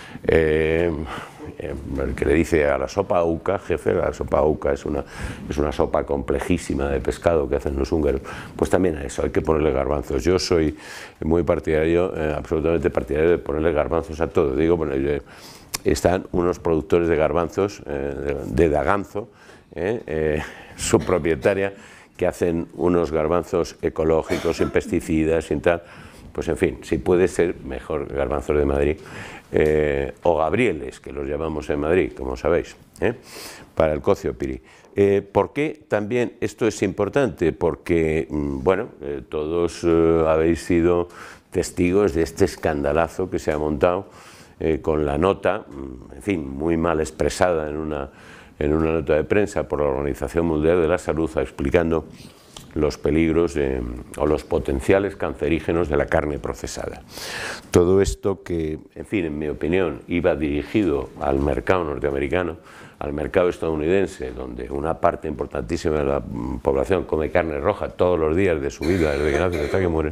Eh, eh, el que le dice a la sopa auca, jefe, la sopa auca es una, es una sopa complejísima de pescado que hacen los húngaros, pues también a eso hay que ponerle garbanzos. Yo soy muy partidario, eh, absolutamente partidario de ponerle garbanzos a todo. Digo, bueno, eh, están unos productores de garbanzos, eh, de, de Daganzo, eh, eh, su propietaria, que hacen unos garbanzos ecológicos, sin pesticidas, sin tal. pues en fin, si puede ser, mejor garbanzos de Madrid, eh, o gabrieles, que los llamamos en Madrid, como sabéis, ¿eh? Para el cocio piri. Eh, ¿Por qué también esto es importante? Porque, bueno, eh, todos eh, habéis sido testigos de este escandalazo que se ha montado eh, con la nota, en fin, muy mal expresada en una, en una nota de prensa por la Organización Mundial de la Salud, explicando los peligros eh, o los potenciales cancerígenos de la carne procesada. Todo esto que, en fin, en mi opinión, iba dirigido al mercado norteamericano, al mercado estadounidense, donde una parte importantísima de la población come carne roja todos los días de su vida, desde que nace hasta que muere.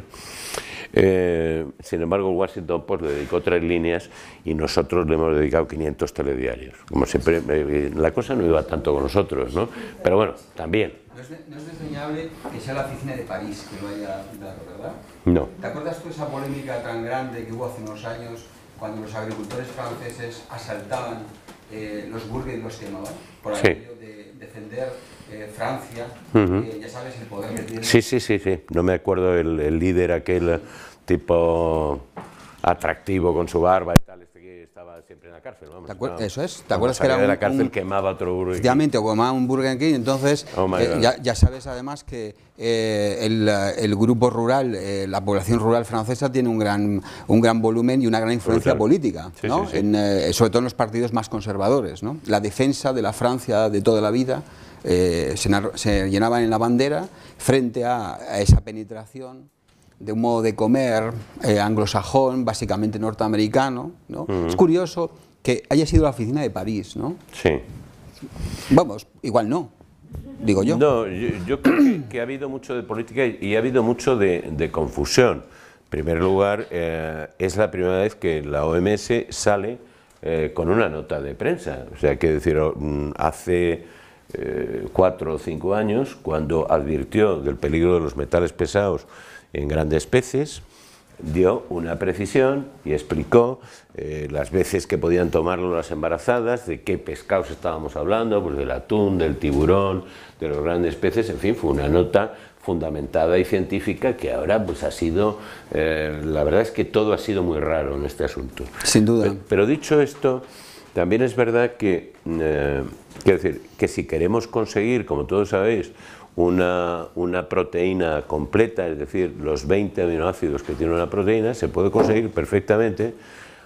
Eh, sin embargo, el Washington Post le dedicó tres líneas y nosotros le hemos dedicado quinientos telediarios. Como siempre, eh, la cosa no iba tanto con nosotros, ¿no? Pero bueno, también. No es, no es desdeñable que sea la oficina de París que lo haya dado, ¿verdad? No. ¿Te acuerdas tú de esa polémica tan grande que hubo hace unos años cuando los agricultores franceses asaltaban eh, los burgues y los quemaban? Por Sí. aquello de defender eh, Francia, Uh-huh. eh, ya sabes el poder que tiene. Sí, sí, sí, sí. No me acuerdo el, el líder aquel tipo atractivo con su barba y tal, este que estaba siempre en la cárcel, vamos. No, eso es. ¿Te Cuando acuerdas que era salía un, de la cárcel un, quemaba otro Burger King? efectivamente, o quemaba un Burger King, entonces Oh my eh, God. ya, ya sabes además que eh, el, el grupo rural, eh, la población rural francesa tiene un gran, un gran volumen y una gran influencia Brutal. política, Sí, ¿no? sí, sí. En, eh, sobre todo en los partidos más conservadores, ¿no? La defensa de la Francia de toda la vida eh, se, se llenaban en la bandera frente a, a esa penetración de un modo de comer eh, anglosajón, básicamente norteamericano, ¿no? Uh-huh. Es curioso que haya sido la oficina de París, ¿no? Sí. Vamos, igual no, digo yo. No, yo, yo creo que, que ha habido mucho de política y, y ha habido mucho de, de confusión. En primer lugar, eh, es la primera vez que la O M S sale eh, con una nota de prensa. O sea, que decir, hace eh, cuatro o cinco años, cuando advirtió del peligro de los metales pesados en grandes peces, dio una precisión y explicó eh, las veces que podían tomarlo las embarazadas, de qué pescados estábamos hablando, pues del atún, del tiburón, de los grandes peces, en fin, fue una nota fundamentada y científica que ahora pues ha sido, eh, la verdad es que todo ha sido muy raro en este asunto. Sin duda. Pero, pero dicho esto, también es verdad que, eh, quiero decir, que si queremos conseguir, como todos sabéis, Una, una proteína completa, es decir, los veinte aminoácidos que tiene una proteína, se puede conseguir perfectamente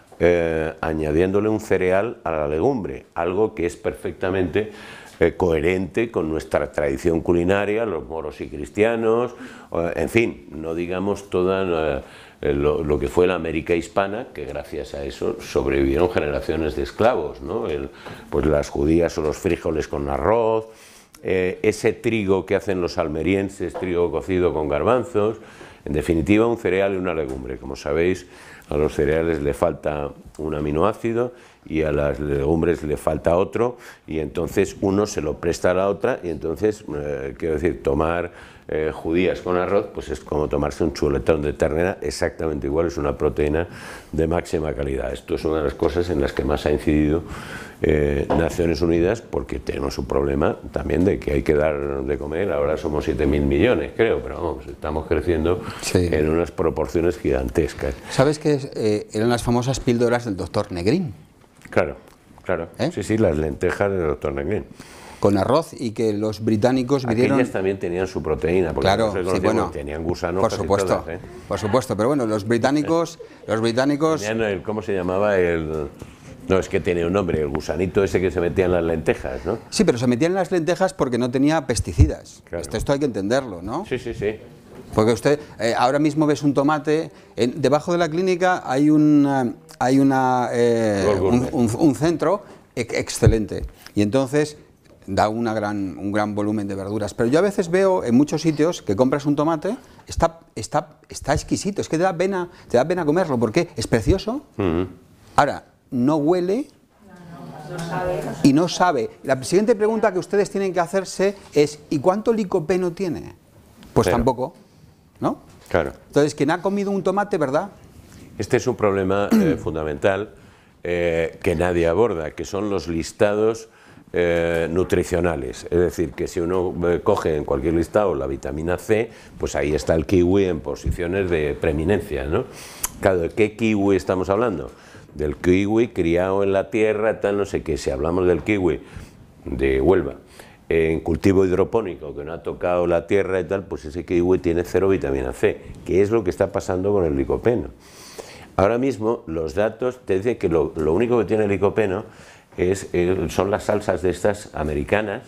eh, añadiéndole un cereal a la legumbre, algo que es perfectamente eh, coherente con nuestra tradición culinaria, los moros y cristianos, eh, en fin, no digamos toda eh, lo, lo que fue la América hispana, que gracias a eso sobrevivieron generaciones de esclavos, ¿no? El, pues las judías o los frijoles con arroz, Eh, ese trigo que hacen los almerienses, trigo cocido con garbanzos, en definitiva un cereal y una legumbre. Como sabéis, a los cereales le falta un aminoácido y a las legumbres le falta otro, y entonces uno se lo presta a la otra, y entonces, eh, quiero decir, tomar eh, judías con arroz, pues es como tomarse un chuletón de ternera, exactamente igual, es una proteína de máxima calidad. Esto es una de las cosas en las que más ha incidido eh, Naciones Unidas, porque tenemos un problema también de que hay que dar de comer. Ahora somos siete mil millones, creo, pero vamos, estamos creciendo sí. en unas proporciones gigantescas. ¿Sabes qué eh, eran las famosas píldoras del doctor Negrín? Claro, claro, ¿Eh? sí, sí, las lentejas del doctor Negrín. Con arroz, y que los británicos vieron... Aquellas también tenían su proteína, porque claro, no se sí, bueno, tenían gusanos por casi supuesto, todas, ¿eh? por supuesto, pero bueno, los británicos, los británicos... Tenían el, ¿cómo se llamaba? El... No, es que tiene un nombre, el gusanito ese que se metía en las lentejas, ¿no? Sí, pero se metían en las lentejas porque no tenía pesticidas. Claro. Esto, esto hay que entenderlo, ¿no? Sí, sí, sí. Porque usted, eh, ahora mismo ves un tomate, en, debajo de la clínica hay, un, hay una, eh, un, un, un centro excelente, y entonces da una gran, un gran volumen de verduras. Pero yo a veces veo en muchos sitios que compras un tomate, está, está, está exquisito, es que te da pena, te da pena comerlo, porque es precioso. Uh-huh. Ahora, no huele y no sabe. La siguiente pregunta que ustedes tienen que hacerse es, ¿y cuánto licopeno tiene? Pues Pero. tampoco, ¿no? Claro. Entonces, quien ha comido un tomate, ¿verdad? Este es un problema eh, fundamental eh, que nadie aborda, que son los listados eh, nutricionales. Es decir, que si uno eh, coge en cualquier listado la vitamina C, pues ahí está el kiwi en posiciones de preeminencia, ¿no? Claro, ¿de qué kiwi estamos hablando? Del kiwi criado en la tierra, tal, no sé qué. Si hablamos del kiwi de Huelva, en cultivo hidropónico, que no ha tocado la tierra y tal, pues ese kiwi tiene cero vitamina C, que es lo que está pasando con el licopeno. Ahora mismo los datos te dicen que lo, lo único que tiene el licopeno es, eh, son las salsas de estas americanas,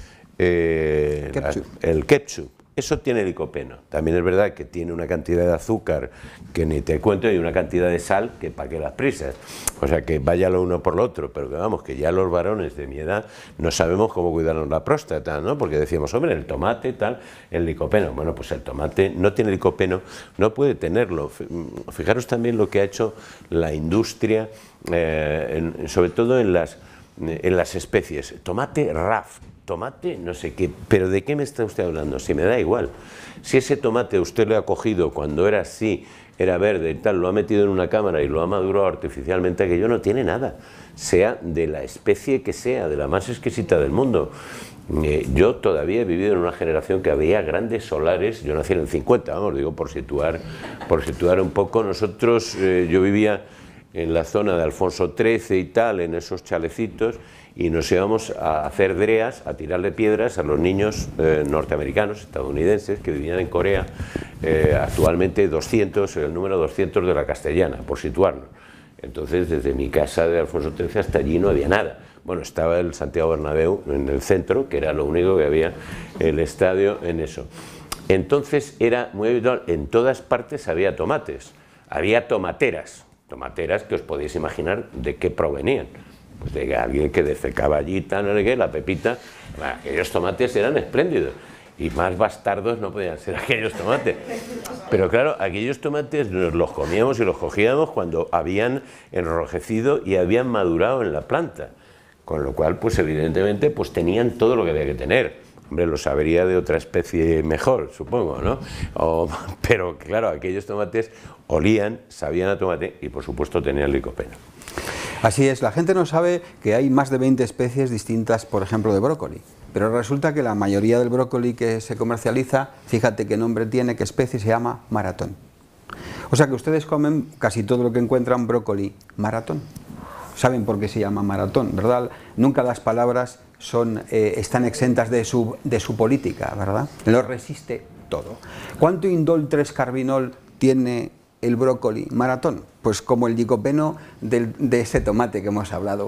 eh, ketchup. La, el ketchup. Eso tiene licopeno. También es verdad que tiene una cantidad de azúcar que ni te cuento y una cantidad de sal que para qué las prisas. O sea que vaya lo uno por lo otro, pero que vamos, que ya los varones de mi edad no sabemos cómo cuidarnos la próstata, ¿no? Porque decíamos, hombre, el tomate, tal, el licopeno. Bueno, pues el tomate no tiene licopeno, no puede tenerlo. Fijaros también lo que ha hecho la industria, eh, en, sobre todo en las, en las especies. Tomate R A F. Tomate, no sé qué, pero ¿de qué me está usted hablando? Si me da igual. Si ese tomate usted lo ha cogido cuando era así, era verde y tal, lo ha metido en una cámara y lo ha madurado artificialmente, aquello no tiene nada, sea de la especie que sea, de la más exquisita del mundo. Eh, yo todavía he vivido en una generación que había grandes solares, yo nací en el cincuenta, vamos, digo, por situar, por situar un poco. Nosotros, eh, yo vivía en la zona de Alfonso trece y tal, en esos chalecitos, y nos íbamos a hacer dreas, a tirarle piedras a los niños eh, norteamericanos, estadounidenses, que vivían en Corea, eh, actualmente doscientos, el número doscientos de la Castellana, por situarnos. Entonces, desde mi casa de Alfonso trece hasta allí no había nada. Bueno, estaba el Santiago Bernabéu en el centro, que era lo único que había, el estadio en eso. Entonces era muy habitual, en todas partes había tomates, había tomateras, tomateras que os podéis imaginar de qué provenían. Pues de alguien que defecaba allí, tal, no sé qué, la pepita. Bueno, aquellos tomates eran espléndidos y más bastardos no podían ser aquellos tomates. Pero claro, aquellos tomates nos los comíamos y los cogíamos cuando habían enrojecido y habían madurado en la planta, con lo cual, pues evidentemente, pues tenían todo lo que había que tener. Hombre, lo sabría de otra especie mejor, supongo, ¿no? O, pero claro, aquellos tomates olían, sabían a tomate y por supuesto tenían licopeno. Así es, la gente no sabe que hay más de veinte especies distintas, por ejemplo, de brócoli. Pero resulta que la mayoría del brócoli que se comercializa, fíjate qué nombre tiene, qué especie, se llama maratón. O sea que ustedes comen casi todo lo que encuentran brócoli maratón. Saben por qué se llama maratón, ¿verdad? Nunca las palabras son, eh, están exentas de su, de su política, ¿verdad? Lo resiste todo. ¿Cuánto indol tres carbinol tiene el brócoli maratón? Pues como el licopeno del, de ese tomate que hemos hablado.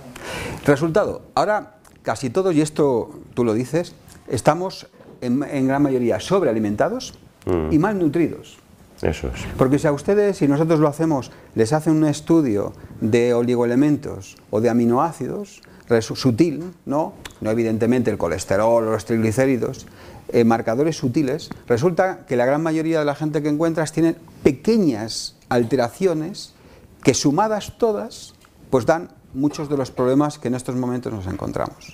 Resultado, ahora casi todos, y esto tú lo dices, estamos en, en gran mayoría sobrealimentados mm. y malnutridos. Eso es. Porque si a ustedes, si nosotros lo hacemos, les hacen un estudio de oligoelementos o de aminoácidos, sutil, ¿no? No evidentemente el colesterol o los triglicéridos, eh, marcadores sutiles, resulta que la gran mayoría de la gente que encuentras tienen pequeñas alteraciones que sumadas todas, pues dan muchos de los problemas que en estos momentos nos encontramos.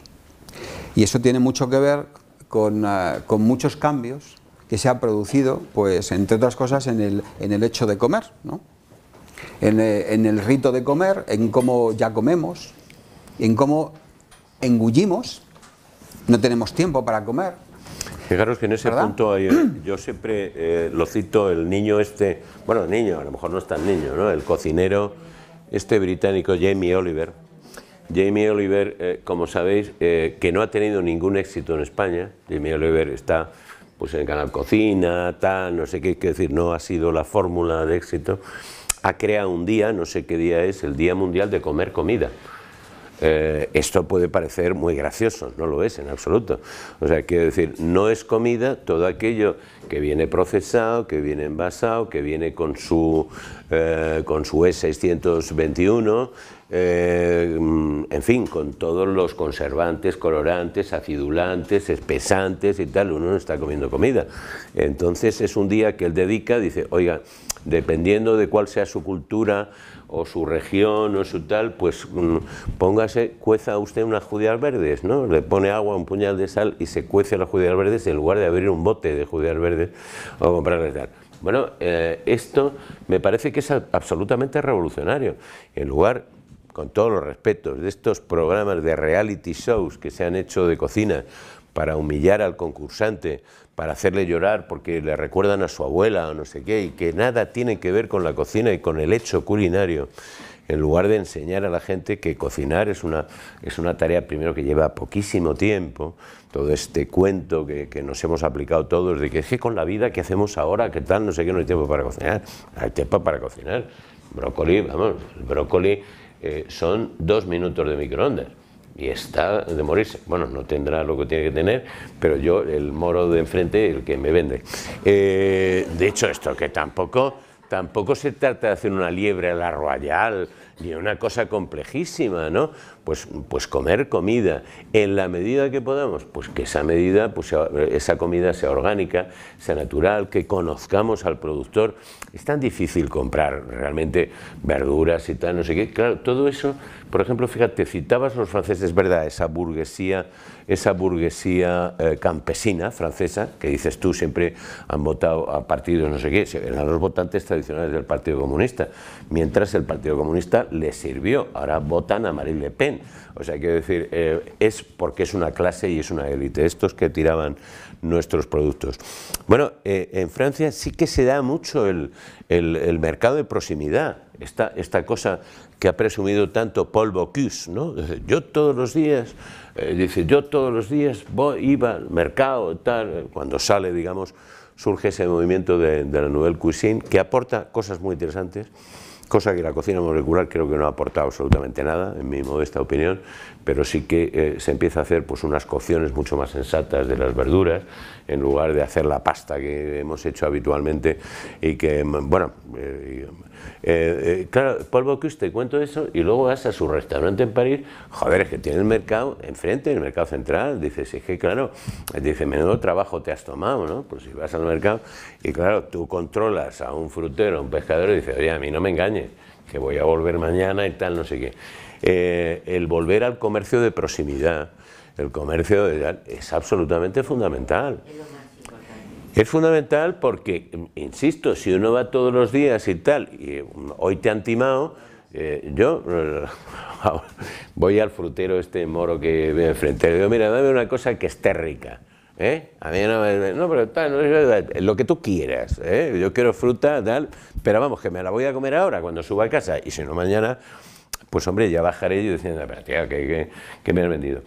Y eso tiene mucho que ver con, uh, con muchos cambios que se ha producido, pues entre otras cosas, en el, en el hecho de comer, ¿no? En, eh, en el rito de comer, en cómo ya comemos, en cómo engullimos, no tenemos tiempo para comer. Fijaros que en ese ¿verdad? punto hay, yo siempre eh, lo cito, el niño este, bueno, niño, a lo mejor no es tan niño, ¿no? El cocinero este británico, Jamie Oliver. Jamie Oliver, eh, como sabéis, eh, que no ha tenido ningún éxito en España. Jamie Oliver está pues en el canal Cocina, tal, no sé qué, qué decir, no ha sido la fórmula de éxito. Ha creado un día, no sé qué día es, el Día Mundial de Comer Comida. Eh, esto puede parecer muy gracioso, no lo es en absoluto. O sea, quiero decir, no es comida todo aquello que viene procesado, que viene envasado, que viene con su, eh, con su E seiscientos veintiuno, eh, en fin, con todos los conservantes, colorantes, acidulantes, espesantes y tal, uno no está comiendo comida. Entonces es un día que él dedica, dice, oiga, dependiendo de cuál sea su cultura o su región o su tal, pues mmm, póngase, cueza usted unas judías verdes, ¿no? Le pone agua, un puñal de sal y se cuece las judías verdes en lugar de abrir un bote de judías verdes o comprarlas tal. Bueno, eh, esto me parece que es absolutamente revolucionario. En lugar, con todos los respetos, de estos programas de reality shows que se han hecho de cocina para humillar al concursante, para hacerle llorar porque le recuerdan a su abuela o no sé qué, y que nada tiene que ver con la cocina y con el hecho culinario, en lugar de enseñar a la gente que cocinar es una, es una tarea primero que lleva poquísimo tiempo, todo este cuento que, que nos hemos aplicado todos de que es que con la vida que hacemos ahora, que tal, no sé qué, no hay tiempo para cocinar, hay tiempo para cocinar, brócoli, vamos, el brócoli eh, son dos minutos de microondas. Y está de morirse. Bueno, no tendrá lo que tiene que tener, pero yo, el moro de enfrente, el que me vende. Eh, de hecho, esto que tampoco, tampoco se trata de hacer una liebre a la royal, ni una cosa complejísima, ¿no? Pues, pues comer comida en la medida que podamos, pues que esa medida, pues esa comida sea orgánica, sea natural, que conozcamos al productor. Es tan difícil comprar realmente verduras y tal, no sé qué. Claro, todo eso, por ejemplo, fíjate, citabas los franceses, ¿verdad? Esa burguesía, esa burguesía eh, campesina francesa, que dices tú, siempre han votado a partidos, no sé qué, eran los votantes tradicionales del Partido Comunista, mientras el Partido Comunista les sirvió, ahora votan a Marine Le Pen. O sea, quiero decir, eh, es porque es una clase y es una élite, estos que tiraban nuestros productos. Bueno, eh, en Francia sí que se da mucho el, el, el mercado de proximidad, esta, esta cosa que ha presumido tanto Paul Bocuse, ¿no? Yo todos los días, eh, dice, yo todos los días voy, iba al mercado, tal, cuando sale, digamos, surge ese movimiento de, de la Nouvelle Cuisine que aporta cosas muy interesantes, cosa que la cocina molecular creo que no ha aportado absolutamente nada, en mi modesta opinión, pero sí que eh, se empieza a hacer pues unas cocciones mucho más sensatas de las verduras, en lugar de hacer la pasta que hemos hecho habitualmente y que, bueno, eh, eh, eh, claro, Paul Bocuse, te cuento eso y luego vas a su restaurante en París, joder, es que tiene el mercado enfrente, el mercado central, dices, es que claro, dice, menudo trabajo te has tomado, ¿no? Pues si vas al mercado y claro, tú controlas a un frutero, a un pescador y dices, oye, a mí no me engañes, que voy a volver mañana y tal, no sé qué. Eh, el volver al comercio de proximidad, el comercio de, es absolutamente fundamental. Es fundamental porque, insisto, si uno va todos los días y tal, y hoy te han timado, eh, yo voy al frutero este moro que ve enfrente, le digo, mira, dame una cosa que esté rica. ¿Eh? A mí no, me, no pero tal, no, lo que tú quieras, ¿eh? Yo quiero fruta, tal, pero vamos, que me la voy a comer ahora cuando suba a casa y si no mañana, pues hombre, ya bajaré yo diciendo, pero tío, que, que, que me has vendido.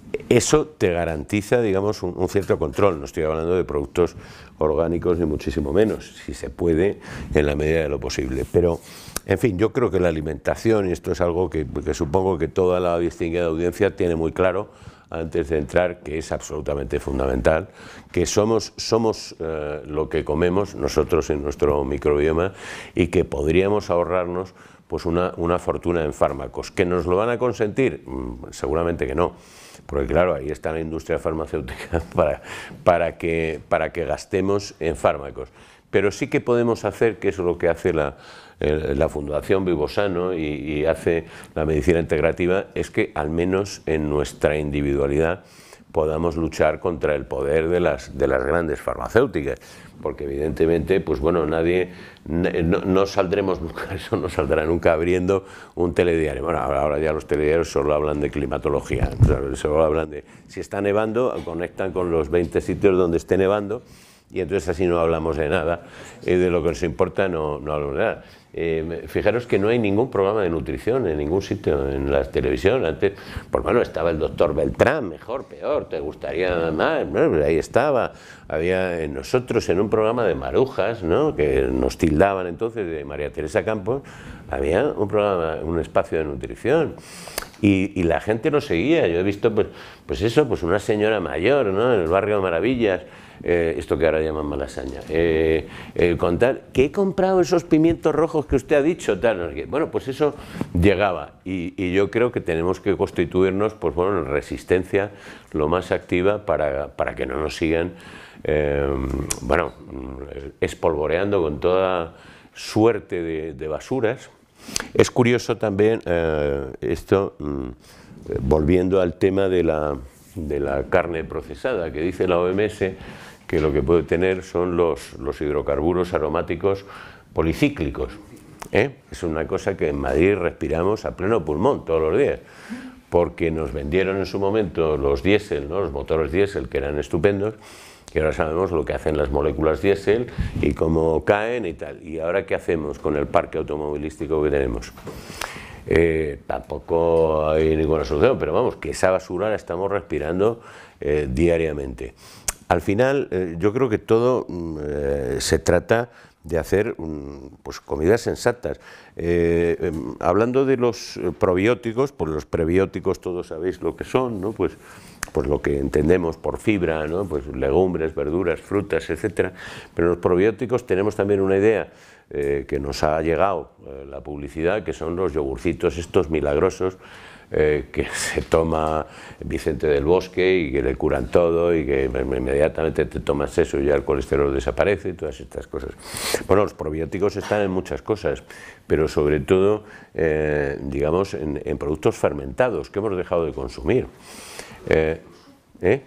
Eso te garantiza, digamos, un, un cierto control, no estoy hablando de productos orgánicos ni muchísimo menos, si se puede en la medida de lo posible, pero en fin, yo creo que la alimentación, y esto es algo que, que supongo que toda la distinguida audiencia tiene muy claro, antes de entrar, que es absolutamente fundamental, que somos, somos eh, lo que comemos nosotros en nuestro microbioma y que podríamos ahorrarnos pues una, una fortuna en fármacos. ¿Que nos lo van a consentir? Mm, seguramente que no, porque claro, ahí está la industria farmacéutica para, para, que, para que gastemos en fármacos. Pero sí que podemos hacer, que eso es lo que hace la, eh, la Fundación Vivosano y, y hace la medicina integrativa, es que al menos en nuestra individualidad podamos luchar contra el poder de las, de las grandes farmacéuticas, porque evidentemente, pues bueno, nadie, no, no saldremos nunca, eso no saldrá nunca abriendo un telediario. Bueno, ahora ya los telediarios solo hablan de climatología, solo hablan de, si está nevando, conectan con los veinte sitios donde esté nevando, y entonces así no hablamos de nada, y de lo que nos importa no, no hablamos de nada. Eh, fijaros que no hay ningún programa de nutrición en ningún sitio en la televisión. Antes, pues bueno, estaba el doctor Beltrán, mejor, peor, te gustaría más, bueno, ahí estaba. Había en nosotros en un programa de marujas, ¿no?, que nos tildaban entonces de María Teresa Campos, había un programa, un espacio de nutrición. Y, y la gente lo seguía. Yo he visto, pues, pues eso, pues una señora mayor, ¿no?, en el barrio de Maravillas, eh, esto que ahora llaman Malasaña, eh, eh, contar que he comprado esos pimientos rojos que usted ha dicho, tal, no sé qué. Bueno, pues eso llegaba. Y, y yo creo que tenemos que constituirnos, pues bueno, en resistencia lo más activa para, para que no nos sigan, eh, bueno, espolvoreando con toda suerte de, de basuras. Es curioso también eh, esto, mm, volviendo al tema de la, de la carne procesada, que dice la O M S que lo que puede tener son los, los hidrocarburos aromáticos policíclicos. ¿eh? Es una cosa que en Madrid respiramos a pleno pulmón todos los días, porque nos vendieron en su momento los diésel, ¿no? Los motores diésel, que eran estupendos, y ahora sabemos lo que hacen las moléculas diésel y cómo caen y tal. ¿Y ahora qué hacemos con el parque automovilístico que tenemos? Eh, tampoco hay ninguna solución, pero vamos, que esa basura la estamos respirando eh, diariamente. Al final, eh, yo creo que todo eh, se trata de hacer um, pues, comidas sensatas. Eh, eh, hablando de los probióticos, pues los prebióticos todos sabéis lo que son, ¿no? Pues, pues lo que entendemos por fibra, ¿no? Pues legumbres, verduras, frutas, etcétera. Pero los probióticos tenemos también una idea eh, que nos ha llegado eh, la publicidad, que son los yogurcitos estos milagrosos, Eh, que se toma Vicente del Bosque y que le curan todo y que inmediatamente te tomas eso y ya el colesterol desaparece y todas estas cosas. Bueno, los probióticos están en muchas cosas, pero sobre todo, eh, digamos, en, en productos fermentados que hemos dejado de consumir. Eh, ¿eh?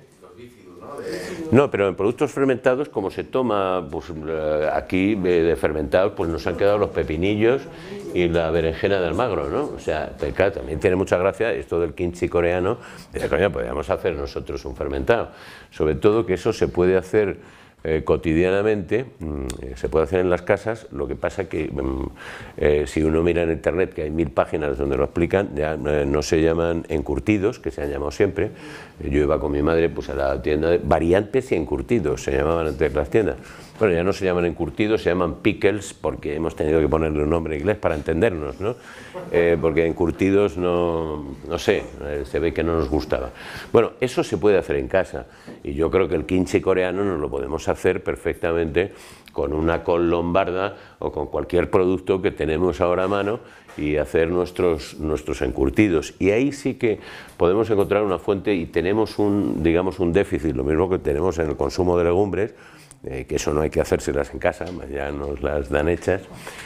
No, pero en productos fermentados, como se toma pues, aquí de fermentados, pues nos han quedado los pepinillos y la berenjena de Almagro, ¿no? O sea, claro, también tiene mucha gracia esto del kimchi coreano, de coño, podríamos hacer nosotros un fermentado. Sobre todo que eso se puede hacer eh, cotidianamente, eh, se puede hacer en las casas, lo que pasa que eh, si uno mira en internet, que hay mil páginas donde lo explican, ya eh, no se llaman encurtidos, que se han llamado siempre. Yo iba con mi madre pues, a la tienda de variantes y encurtidos, se llamaban antes las tiendas. Bueno, ya no se llaman encurtidos, se llaman pickles, porque hemos tenido que ponerle un nombre en inglés para entendernos, ¿no? Eh, porque encurtidos no, no sé, eh, se ve que no nos gustaba. Bueno, eso se puede hacer en casa, y yo creo que el kimchi coreano nos lo podemos hacer perfectamente con una col lombarda o con cualquier producto que tenemos ahora a mano y hacer nuestros, nuestros encurtidos. Y ahí sí que podemos encontrar una fuente y tenemos un, digamos, un déficit, lo mismo que tenemos en el consumo de legumbres, Eh, que eso no hay que hacérselas en casa, ya nos las dan hechas,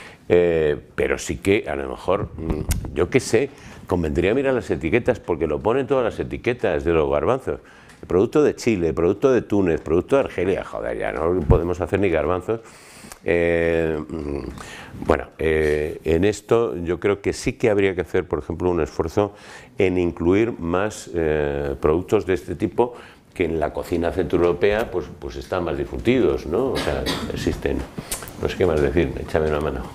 eh, pero sí que a lo mejor, yo qué sé, convendría mirar las etiquetas, porque lo ponen todas las etiquetas de los garbanzos. El producto de Chile, producto de Túnez, producto de Argelia, joder, ya no podemos hacer ni garbanzos. Eh, bueno, eh, en esto yo creo que sí que habría que hacer, por ejemplo, un esfuerzo en incluir más eh, productos de este tipo, que en la cocina centroeuropea pues, pues están más difundidos, ¿no? O sea, existen, no sé qué más decir, échame una mano.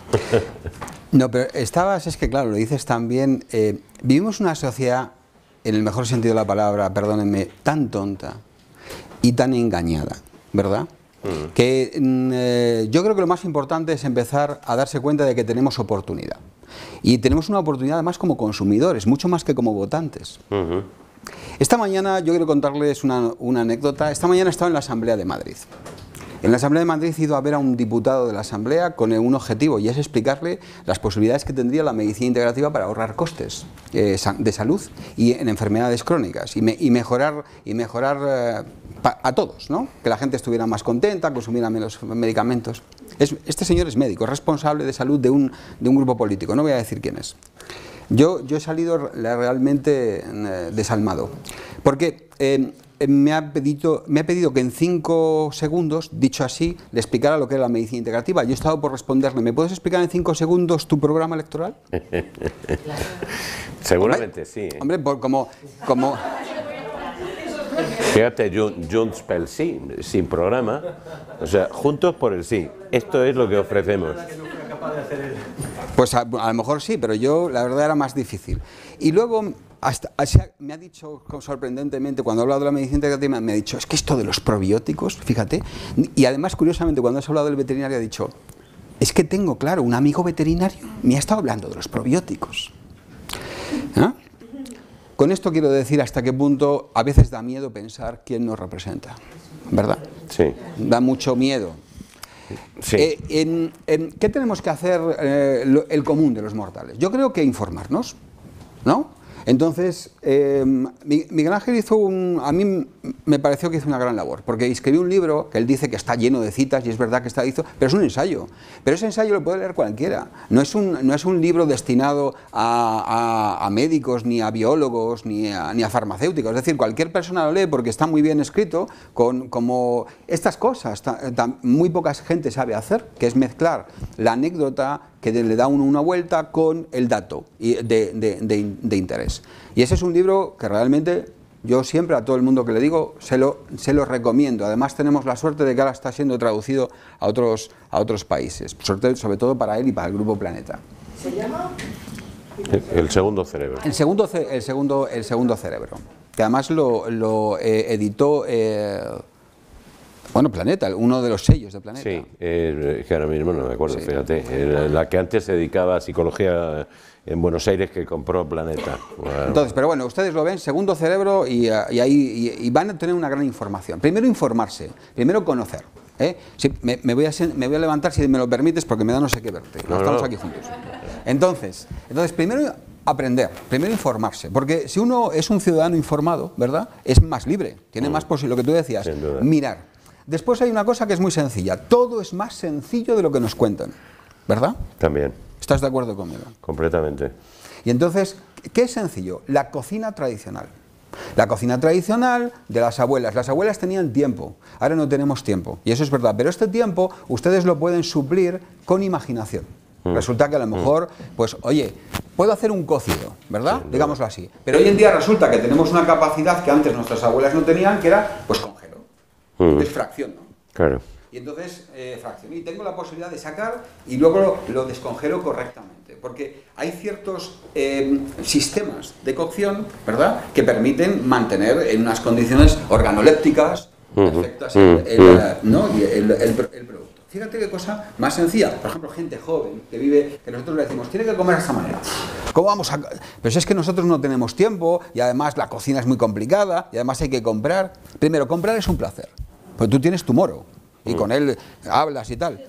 No, pero estabas, es que claro, lo dices también, eh, vivimos una sociedad, en el mejor sentido de la palabra, perdónenme, tan tonta y tan engañada, ¿verdad? Mm. Que eh, yo creo que lo más importante es empezar a darse cuenta de que tenemos oportunidad. Y tenemos una oportunidad además como consumidores, mucho más que como votantes. Uh-huh. Esta mañana, yo quiero contarles una, una anécdota. Esta mañana estaba en la Asamblea de Madrid. En la Asamblea de Madrid he ido a ver a un diputado de la Asamblea con un objetivo, y es explicarle las posibilidades que tendría la medicina integrativa para ahorrar costes eh, de salud y en enfermedades crónicas, y, me, y mejorar, y mejorar eh, pa, a todos, ¿no? Que la gente estuviera más contenta, consumiera menos medicamentos. Es, este señor es médico, responsable de salud de un, de un grupo político, no voy a decir quién es. Yo, yo he salido realmente eh, desalmado, porque eh, me, ha pedido, me ha pedido que en cinco segundos, dicho así, le explicara lo que era la medicina integrativa. Yo he estado por responderle, ¿me puedes explicar en cinco segundos tu programa electoral? Seguramente hombre, sí. ¿eh? Hombre, por, como... como Fíjate, Junts pel sí, sin programa, o sea, juntos por el sí. Esto es lo que ofrecemos. Pues a, a lo mejor sí, pero yo la verdad era más difícil. Y luego, hasta, me ha dicho sorprendentemente, cuando he hablado de la medicina integrativa, me ha dicho, es que esto de los probióticos, fíjate, y además curiosamente cuando has hablado del veterinario ha dicho, es que tengo, claro, un amigo veterinario, me ha estado hablando de los probióticos. ¿Ah? Con esto quiero decir hasta qué punto a veces da miedo pensar quién nos representa, ¿verdad? Sí. Da mucho miedo. Sí. Eh, en, en, ¿Qué tenemos que hacer eh, lo, el común de los mortales? Yo creo que informarnos, ¿no? Entonces, eh, Miguel Ángel hizo un... A mí me pareció que hizo una gran labor, porque escribió un libro que él dice que está lleno de citas, y es verdad que está hizo, pero es un ensayo. Pero ese ensayo lo puede leer cualquiera. No es un, no es un libro destinado a, a, a médicos, ni a biólogos, ni a, ni a farmacéuticos. Es decir, cualquier persona lo lee porque está muy bien escrito, con, como estas cosas, ta, ta, muy poca gente sabe hacer, que es mezclar la anécdota que le da uno una vuelta con el dato de, de, de, de interés. Y ese es un libro que realmente yo siempre a todo el mundo que le digo se lo, se lo recomiendo. Además tenemos la suerte de que ahora está siendo traducido a otros, a otros países, sobre, sobre todo para él y para el Grupo Planeta. ¿Se llama? El, el segundo cerebro. El segundo, el segundo, el segundo cerebro, que además lo, lo eh, editó... Eh, Bueno, Planeta, uno de los sellos de Planeta. Sí, eh, que ahora mismo no me acuerdo, sí. Fíjate. Era la que antes se dedicaba a psicología en Buenos Aires, que compró Planeta. Bueno. Entonces, pero bueno, ustedes lo ven, segundo cerebro, y, y, ahí, y, y van a tener una gran información. Primero informarse, primero conocer. ¿eh? Sí, me, me, voy a, me voy a levantar, si me lo permites, porque me da no sé qué verte. No, estamos no. aquí juntos. Entonces, entonces, primero aprender, primero informarse, porque si uno es un ciudadano informado, ¿verdad?, es más libre, tiene mm. más posibilidad, lo que tú decías, mirar. Después hay una cosa que es muy sencilla, todo es más sencillo de lo que nos cuentan, ¿verdad? También. ¿Estás de acuerdo conmigo? Completamente. Y entonces, ¿qué es sencillo? La cocina tradicional. La cocina tradicional de las abuelas. Las abuelas tenían tiempo, ahora no tenemos tiempo, y eso es verdad, pero este tiempo ustedes lo pueden suplir con imaginación. Mm. Resulta que a lo mejor, pues, oye, puedo hacer un cocido, ¿verdad? Sí, digámoslo así. Pero hoy en día resulta que tenemos una capacidad que antes nuestras abuelas no tenían, que era, pues, congelo. Es fracción, ¿no? Claro. Y entonces, eh, fracción. Y tengo la posibilidad de sacar y luego lo, lo descongelo correctamente. Porque hay ciertos eh, sistemas de cocción, ¿verdad?, que permiten mantener en unas condiciones organolépticas perfectas uh-huh. el, el, uh-huh. ¿no? y el, el, el producto. Fíjate qué cosa más sencilla. Por ejemplo, gente joven que vive, que nosotros le decimos, tiene que comer de esta manera. ¿Cómo vamos a...? Pero es que nosotros no tenemos tiempo y además la cocina es muy complicada y además hay que comprar. Primero, comprar es un placer. Pues tú tienes tu moro y con él hablas y tal.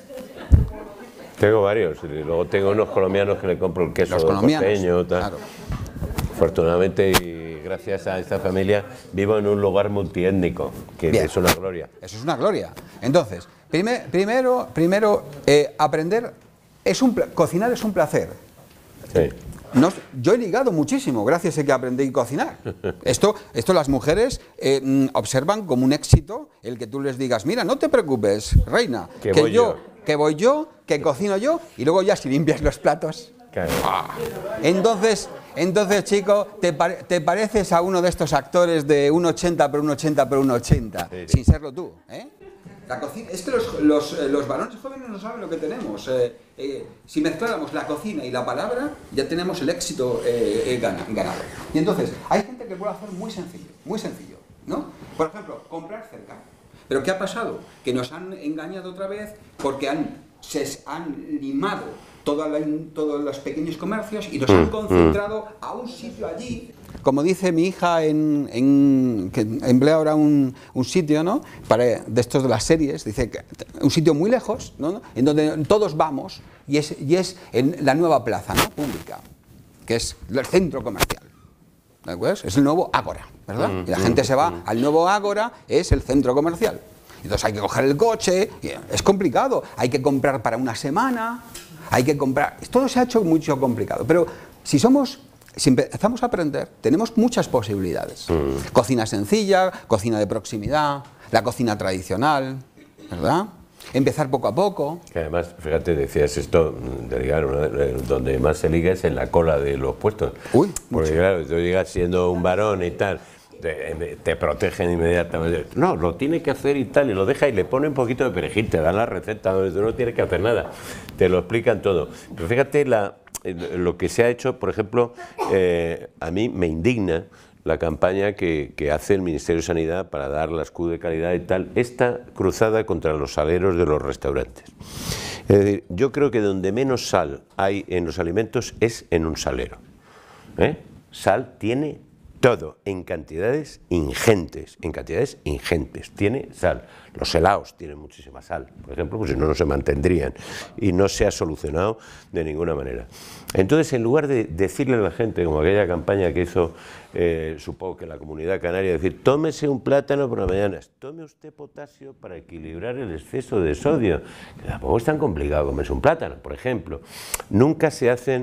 Tengo varios, y luego tengo unos colombianos que le compro el queso costeño, tal. Claro. Afortunadamente y gracias a esta familia vivo en un lugar multiétnico, que Bien. es una gloria. Eso es una gloria. Entonces, primer, primero, primero eh, aprender, es un cocinar es un placer. Sí. No, yo he ligado muchísimo gracias a que aprendí a cocinar. Esto, esto las mujeres eh, observan como un éxito el que tú les digas, mira, no te preocupes, reina, que, que voy yo, yo, que voy yo, que cocino yo, y luego ya si limpias los platos. Claro. Ah. Entonces, entonces, chico, te, pare, te pareces a uno de estos actores de un ochenta por un ochenta por un ochenta, sí, sí. sin serlo tú, ¿eh? La cocina, es que los, los, los varones jóvenes no saben lo que tenemos. Eh, eh, si mezcláramos la cocina y la palabra, ya tenemos el éxito eh, eh, ganado. Y entonces, hay gente que puede hacer muy sencillo, muy sencillo, ¿no? Por ejemplo, comprar cerca. ¿Pero qué ha pasado? Que nos han engañado otra vez porque han, se han limado toda la, todos los pequeños comercios y nos han concentrado a un sitio allí. Como dice mi hija, en, en, que emplea ahora un, un sitio, ¿no?, para, de estos de las series, dice que un sitio muy lejos, ¿no?, en donde todos vamos, y es, y es en la nueva plaza, ¿no?, pública, que es el centro comercial. ¿De acuerdo? Es el nuevo Ágora, ¿verdad? Mm, y la gente mm, se va mm. al nuevo Ágora, es el centro comercial. Entonces hay que coger el coche, es complicado, hay que comprar para una semana, hay que comprar... Todo se ha hecho mucho complicado, pero si somos... Si empezamos a aprender, tenemos muchas posibilidades. Mm. Cocina sencilla, cocina de proximidad, la cocina tradicional, ¿verdad? Empezar poco a poco. Que además, fíjate, decías esto, de ligar, donde más se liga es en la cola de los puestos. Uy, porque mucho. Claro, tú llegas siendo un varón y tal, te, te protegen inmediatamente. No, lo tiene que hacer y tal, y lo deja y le pone un poquito de perejil, te dan la receta, tú no tienes que hacer nada, te lo explican todo. Pero fíjate la... lo que se ha hecho, por ejemplo, eh, a mí me indigna la campaña que, que hace el Ministerio de Sanidad para dar la escudo de calidad y tal, esta cruzada contra los saleros de los restaurantes. Es decir, yo creo que donde menos sal hay en los alimentos es en un salero. ¿Eh? Sal tiene todo, en cantidades ingentes, en cantidades ingentes, tiene sal. Los helados tienen muchísima sal, por ejemplo, pues si no, no se mantendrían, y no se ha solucionado de ninguna manera. Entonces, en lugar de decirle a la gente, como aquella campaña que hizo, eh, supongo que la Comunidad Canaria, decir, tómese un plátano por la mañana, tome usted potasio para equilibrar el exceso de sodio, que tampoco es tan complicado comerse un plátano, por ejemplo. Nunca se hacen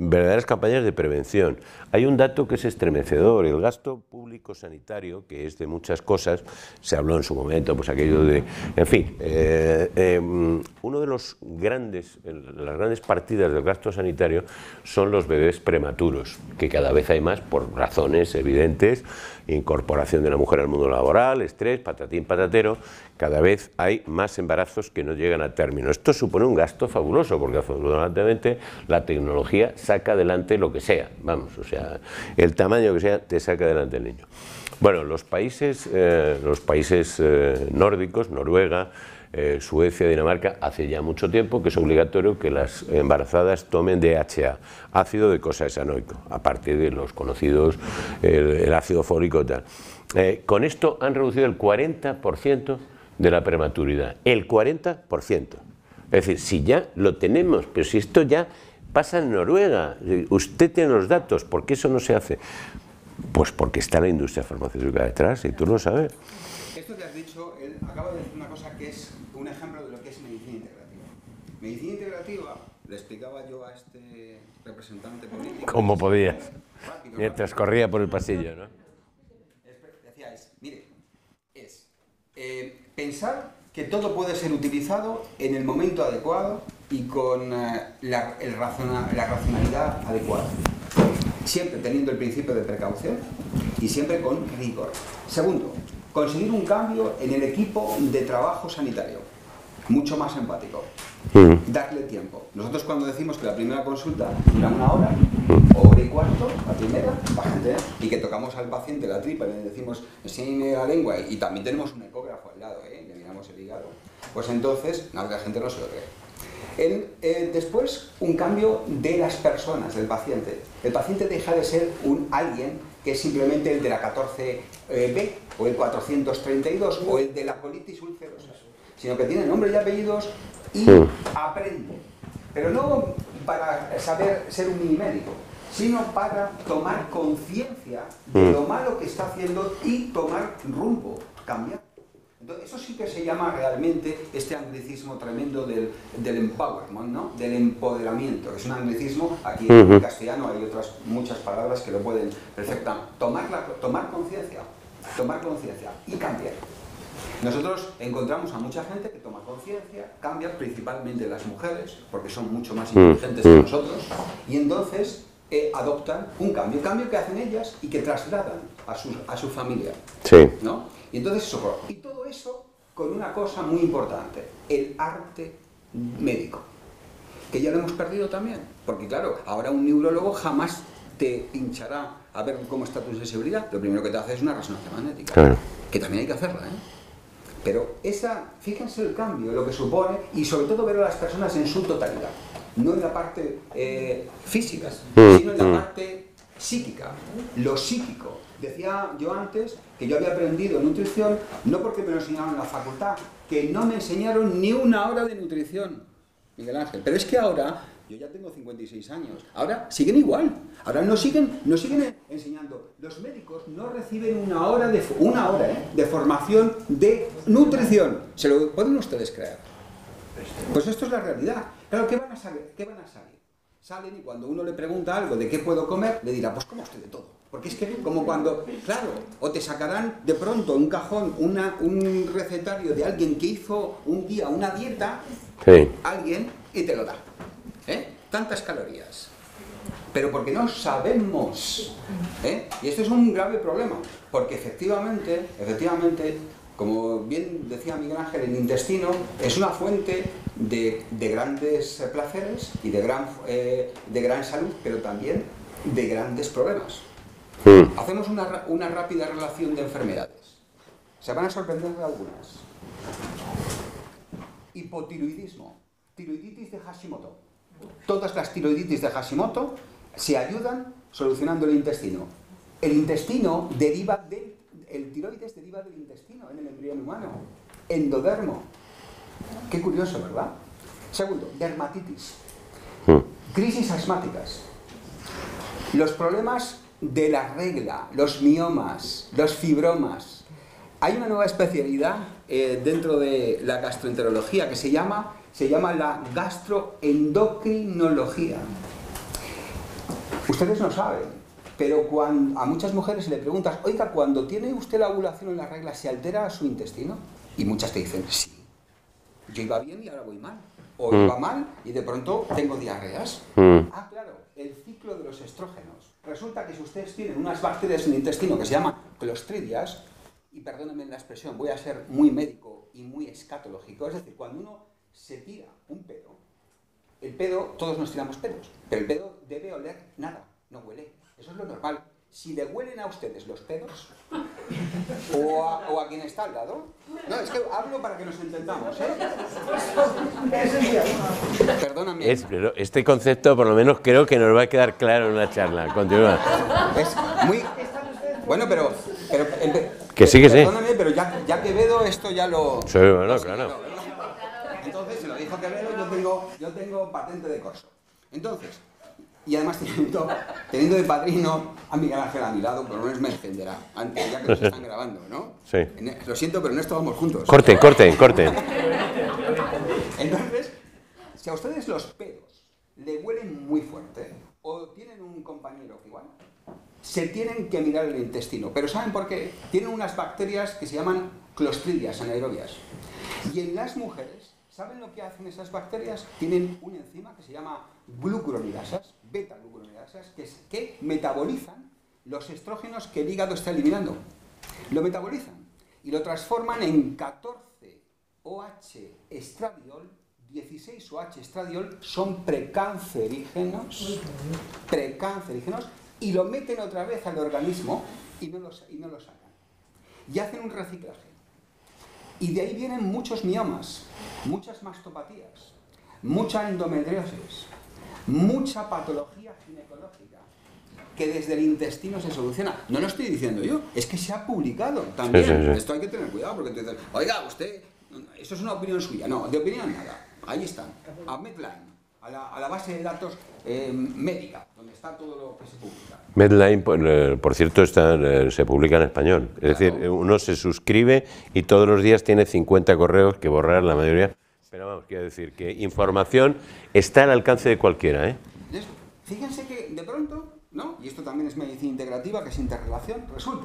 verdaderas campañas de prevención. Hay un dato que es estremecedor, el gasto público sanitario, que es de muchas cosas, se habló en su momento, pues aquello de, en fin, eh, eh, uno de los grandes, las grandes partidas del gasto sanitario son los bebés prematuros, que cada vez hay más por razones evidentes, incorporación de la mujer al mundo laboral, estrés, patatín patatero, cada vez hay más embarazos que no llegan a término. Esto supone un gasto fabuloso, porque afortunadamente la tecnología saca adelante lo que sea, vamos, o sea, el tamaño que sea te saca adelante el niño. Bueno, los países, eh, los países eh, nórdicos, Noruega, eh, Suecia, Dinamarca, hace ya mucho tiempo que es obligatorio que las embarazadas tomen D H A, ácido docosahexaenoico, aparte de los conocidos, el, el ácido fólico y tal. Eh, con esto han reducido el cuarenta por ciento de la prematuridad, el cuarenta por ciento. Es decir, si ya lo tenemos, pero si esto ya pasa en Noruega, usted tiene los datos, ¿por qué eso no se hace? Pues porque está la industria farmacéutica detrás, y tú lo sabes. Esto que has dicho, él acaba de decir una cosa que es un ejemplo de lo que es medicina integrativa. Medicina integrativa, le explicaba yo a este representante político... Como podía, mientras corría por el pasillo, ¿no? Decía, es, mire, es eh, pensar que todo puede ser utilizado en el momento adecuado y con eh, la, el razona, la racionalidad adecuada. Siempre teniendo el principio de precaución y siempre con rigor. Segundo, conseguir un cambio en el equipo de trabajo sanitario, mucho más empático. Mm. Darle tiempo. Nosotros cuando decimos que la primera consulta dura una hora, o hora y cuarto, la primera, la gente, y que tocamos al paciente la tripa y le decimos, enséñame la lengua, y también tenemos un ecógrafo al lado, ¿eh? Le miramos el hígado, pues entonces, no, la gente no se lo cree. El, eh, después, un cambio de las personas, del paciente. El paciente deja de ser un alguien que es simplemente el de la catorce B, o el cuatrocientos treinta y dos, o el de la colitis ulcerosa, sino que tiene nombre y apellidos y aprende. Pero no para saber ser un mini médico, sino para tomar conciencia de lo malo que está haciendo y tomar rumbo, cambiar. Entonces, eso sí que se llama realmente este anglicismo tremendo del, del empowerment, ¿no? Del empoderamiento. Es un anglicismo, aquí en castellano hay otras muchas palabras que lo pueden perfectamente. Tomar, la, tomar conciencia, tomar conciencia y cambiar. Nosotros encontramos a mucha gente que toma conciencia, cambia, principalmente las mujeres, porque son mucho más inteligentes que nosotros, y entonces eh, adoptan un cambio, cambio que hacen ellas y que trasladan a su, a su familia. Sí. ¿No? Y entonces eso, y todo eso con una cosa muy importante, el arte médico, que ya lo hemos perdido también, porque claro, ahora un neurólogo jamás te pinchará a ver cómo está tu sensibilidad, lo primero que te hace es una resonancia magnética, claro, que también hay que hacerla, ¿eh? Pero esa, fíjense el cambio, lo que supone, y sobre todo ver a las personas en su totalidad, no en la parte eh, física, sino en la parte psíquica, lo psíquico. Decía yo antes que yo había aprendido nutrición no porque me lo enseñaron en la facultad, que no me enseñaron ni una hora de nutrición, Miguel Ángel. Pero es que ahora, yo ya tengo cincuenta y seis años, ahora siguen igual, ahora nos siguen, nos siguen enseñando. Los médicos no reciben una hora de, una hora, ¿eh? de formación de nutrición. ¿Se lo pueden ustedes creer? Pues esto es la realidad. Claro, ¿qué van a saber? ¿Qué van a saber? Salen y cuando uno le pregunta algo de qué puedo comer, le dirá, pues coma usted de todo. Porque es que como cuando, claro, o te sacarán de pronto un cajón, una, un recetario de alguien que hizo un día una dieta, sí. alguien, y te lo da. ¿Eh? Tantas calorías. Pero porque no sabemos. ¿Eh? Y esto es un grave problema. Porque efectivamente, efectivamente, como bien decía Miguel Ángel, el intestino es una fuente de, de grandes placeres y de gran, eh, de gran salud, pero también de grandes problemas. Sí. Hacemos una, una rápida relación de enfermedades. Se van a sorprender de algunas. Hipotiroidismo, tiroiditis de Hashimoto. Todas las tiroiditis de Hashimoto se ayudan solucionando el intestino. El intestino deriva del... El tiroides deriva del intestino en el embrión humano. Endodermo. Qué curioso, ¿verdad? Segundo, dermatitis. Crisis asmáticas. Los problemas de la regla, los miomas, los fibromas. Hay una nueva especialidad eh, dentro de la gastroenterología que se llama, se llama la gastroendocrinología. ustedes no saben, pero cuando a muchas mujeres le preguntas, oiga, cuando tiene usted la ovulación en la regla, ¿se altera su intestino? Y muchas te dicen, sí, yo iba bien y ahora voy mal. O mm. iba mal y de pronto tengo diarreas. Mm. Ah, claro, el ciclo de los estrógenos. Resulta que si ustedes tienen unas bacterias en el intestino que se llaman clostridias, y perdónenme la expresión, voy a ser muy médico y muy escatológico, es decir, cuando uno se tira un pedo, el pedo, todos nos tiramos pedos, pero el pedo debe oler nada, no huele. Eso es lo normal. Si le huelen a ustedes los pedos, o a, o a quien está al lado, no, es que hablo para que nos entendamos, ¿eh? Perdóname. Es, pero este concepto, por lo menos, creo que nos va a quedar claro en la charla. Continúa. Es muy... Bueno, pero... pero que sí, que sí. Perdóname, pero ya, ya Quevedo esto ya lo... Sí, bueno, claro. Entonces, si lo dijo Quevedo, yo tengo, yo tengo patente de corso. Entonces... Y además teniendo, teniendo de padrino a Miguel Ángel a mi lado, por lo menos me defenderá, antes ya que nos están grabando, ¿no? Sí. En, lo siento, pero en esto vamos juntos. Corten, corten, corten. Entonces, si a ustedes los pedos le huelen muy fuerte, o tienen un compañero igual, se tienen que mirar el intestino. Pero ¿saben por qué? Tienen unas bacterias que se llaman clostridias anaerobias. Y en las mujeres, ¿saben lo que hacen esas bacterias? Tienen una enzima que se llama glucuronidasas, beta-glucuronidasas, que, es, que metabolizan los estrógenos que el hígado está eliminando. Lo metabolizan y lo transforman en catorce O H estradiol, dieciséis O H estradiol, son precancerígenos, precancerígenos, y lo meten otra vez al organismo y no lo, y no lo sacan. Y hacen un reciclaje. Y de ahí vienen muchos miomas, muchas mastopatías, mucha endometriosis, mucha patología ginecológica que desde el intestino se soluciona. No lo estoy diciendo yo, es que se ha publicado también. Sí, sí, sí. Esto hay que tener cuidado porque te dicen, oiga, usted, eso es una opinión suya. No, de opinión nada. Ahí están, a Medline, a la, a la base de datos eh, médica, donde está todo lo que se publica. Medline, por, por cierto, está, se publica en español. Es claro. decir, uno se suscribe y todos los días tiene cincuenta correos que borrar la mayoría. Pero vamos, quiero decir que información está al alcance de cualquiera, ¿eh? Fíjense que de pronto, ¿no? Y esto también es medicina integrativa, que es interrelación, resulta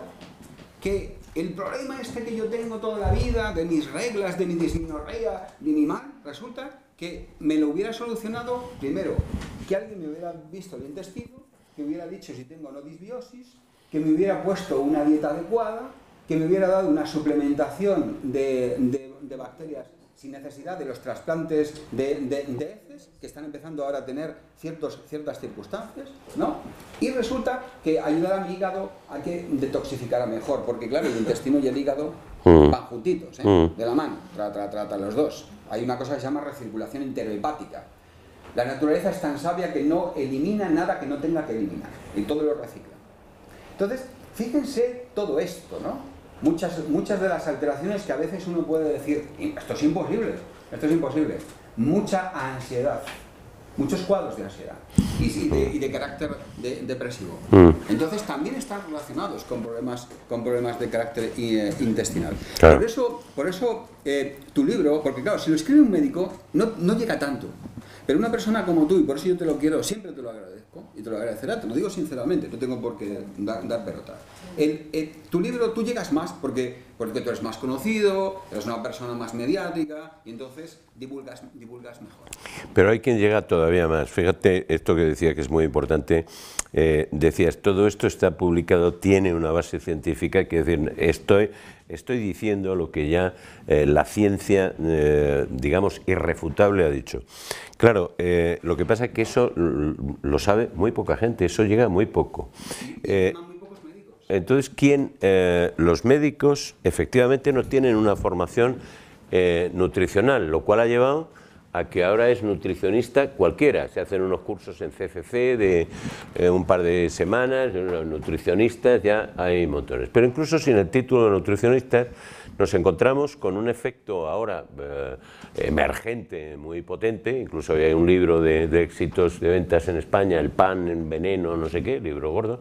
que el problema este que yo tengo toda la vida, de mis reglas, de mi disminorrea, de mi mal, resulta que me lo hubiera solucionado, primero, que alguien me hubiera visto el intestino, que me hubiera dicho si tengo o no disbiosis, que me hubiera puesto una dieta adecuada, que me hubiera dado una suplementación de, de, de bacterias sin necesidad de los trasplantes de, de, de heces, que están empezando ahora a tener ciertos, ciertas circunstancias, ¿no? Y resulta que ayudar a mi hígado a que detoxificara mejor, porque claro, el intestino y el hígado mm. van juntitos, ¿eh? Mm. de la mano, trata, trata los dos. Hay una cosa que se llama recirculación interhepática. La naturaleza es tan sabia que no elimina nada que no tenga que eliminar, y todo lo recicla. Entonces, fíjense todo esto, ¿no? Muchas, muchas de las alteraciones que a veces uno puede decir, esto es imposible, esto es imposible. Mucha ansiedad, muchos cuadros de ansiedad y de, y de carácter de, depresivo. Entonces también están relacionados con problemas, con problemas de carácter eh, intestinal. Claro. Por eso, por eso eh, tu libro, porque claro, si lo escribe un médico, no, no llega tanto. Pero una persona como tú, y por eso yo te lo quiero, siempre te lo agradezco, y te lo agradecerá, te lo digo sinceramente, no tengo por qué dar, dar pelota. El, el, tu libro, tú llegas más porque, porque tú eres más conocido, eres una persona más mediática, y entonces divulgas, divulgas mejor. Pero hay quien llega todavía más. Fíjate, esto que decía que es muy importante, eh, decías, todo esto está publicado, tiene una base científica, que decir, estoy... Estoy diciendo lo que ya eh, la ciencia, eh, digamos, irrefutable ha dicho. Claro, eh, lo que pasa es que eso lo sabe muy poca gente, eso llega muy poco. Eh, entonces, ¿quién? Eh, los médicos efectivamente no tienen una formación eh, nutricional, lo cual ha llevado a que ahora es nutricionista cualquiera. Se hacen unos cursos en C C C de eh, un par de semanas, los nutricionistas, ya hay montones. Pero incluso sin el título de nutricionistas nos encontramos con un efecto ahora eh, emergente, muy potente. Incluso hay un libro de, de éxitos de ventas en España, El pan en veneno, no sé qué, libro gordo.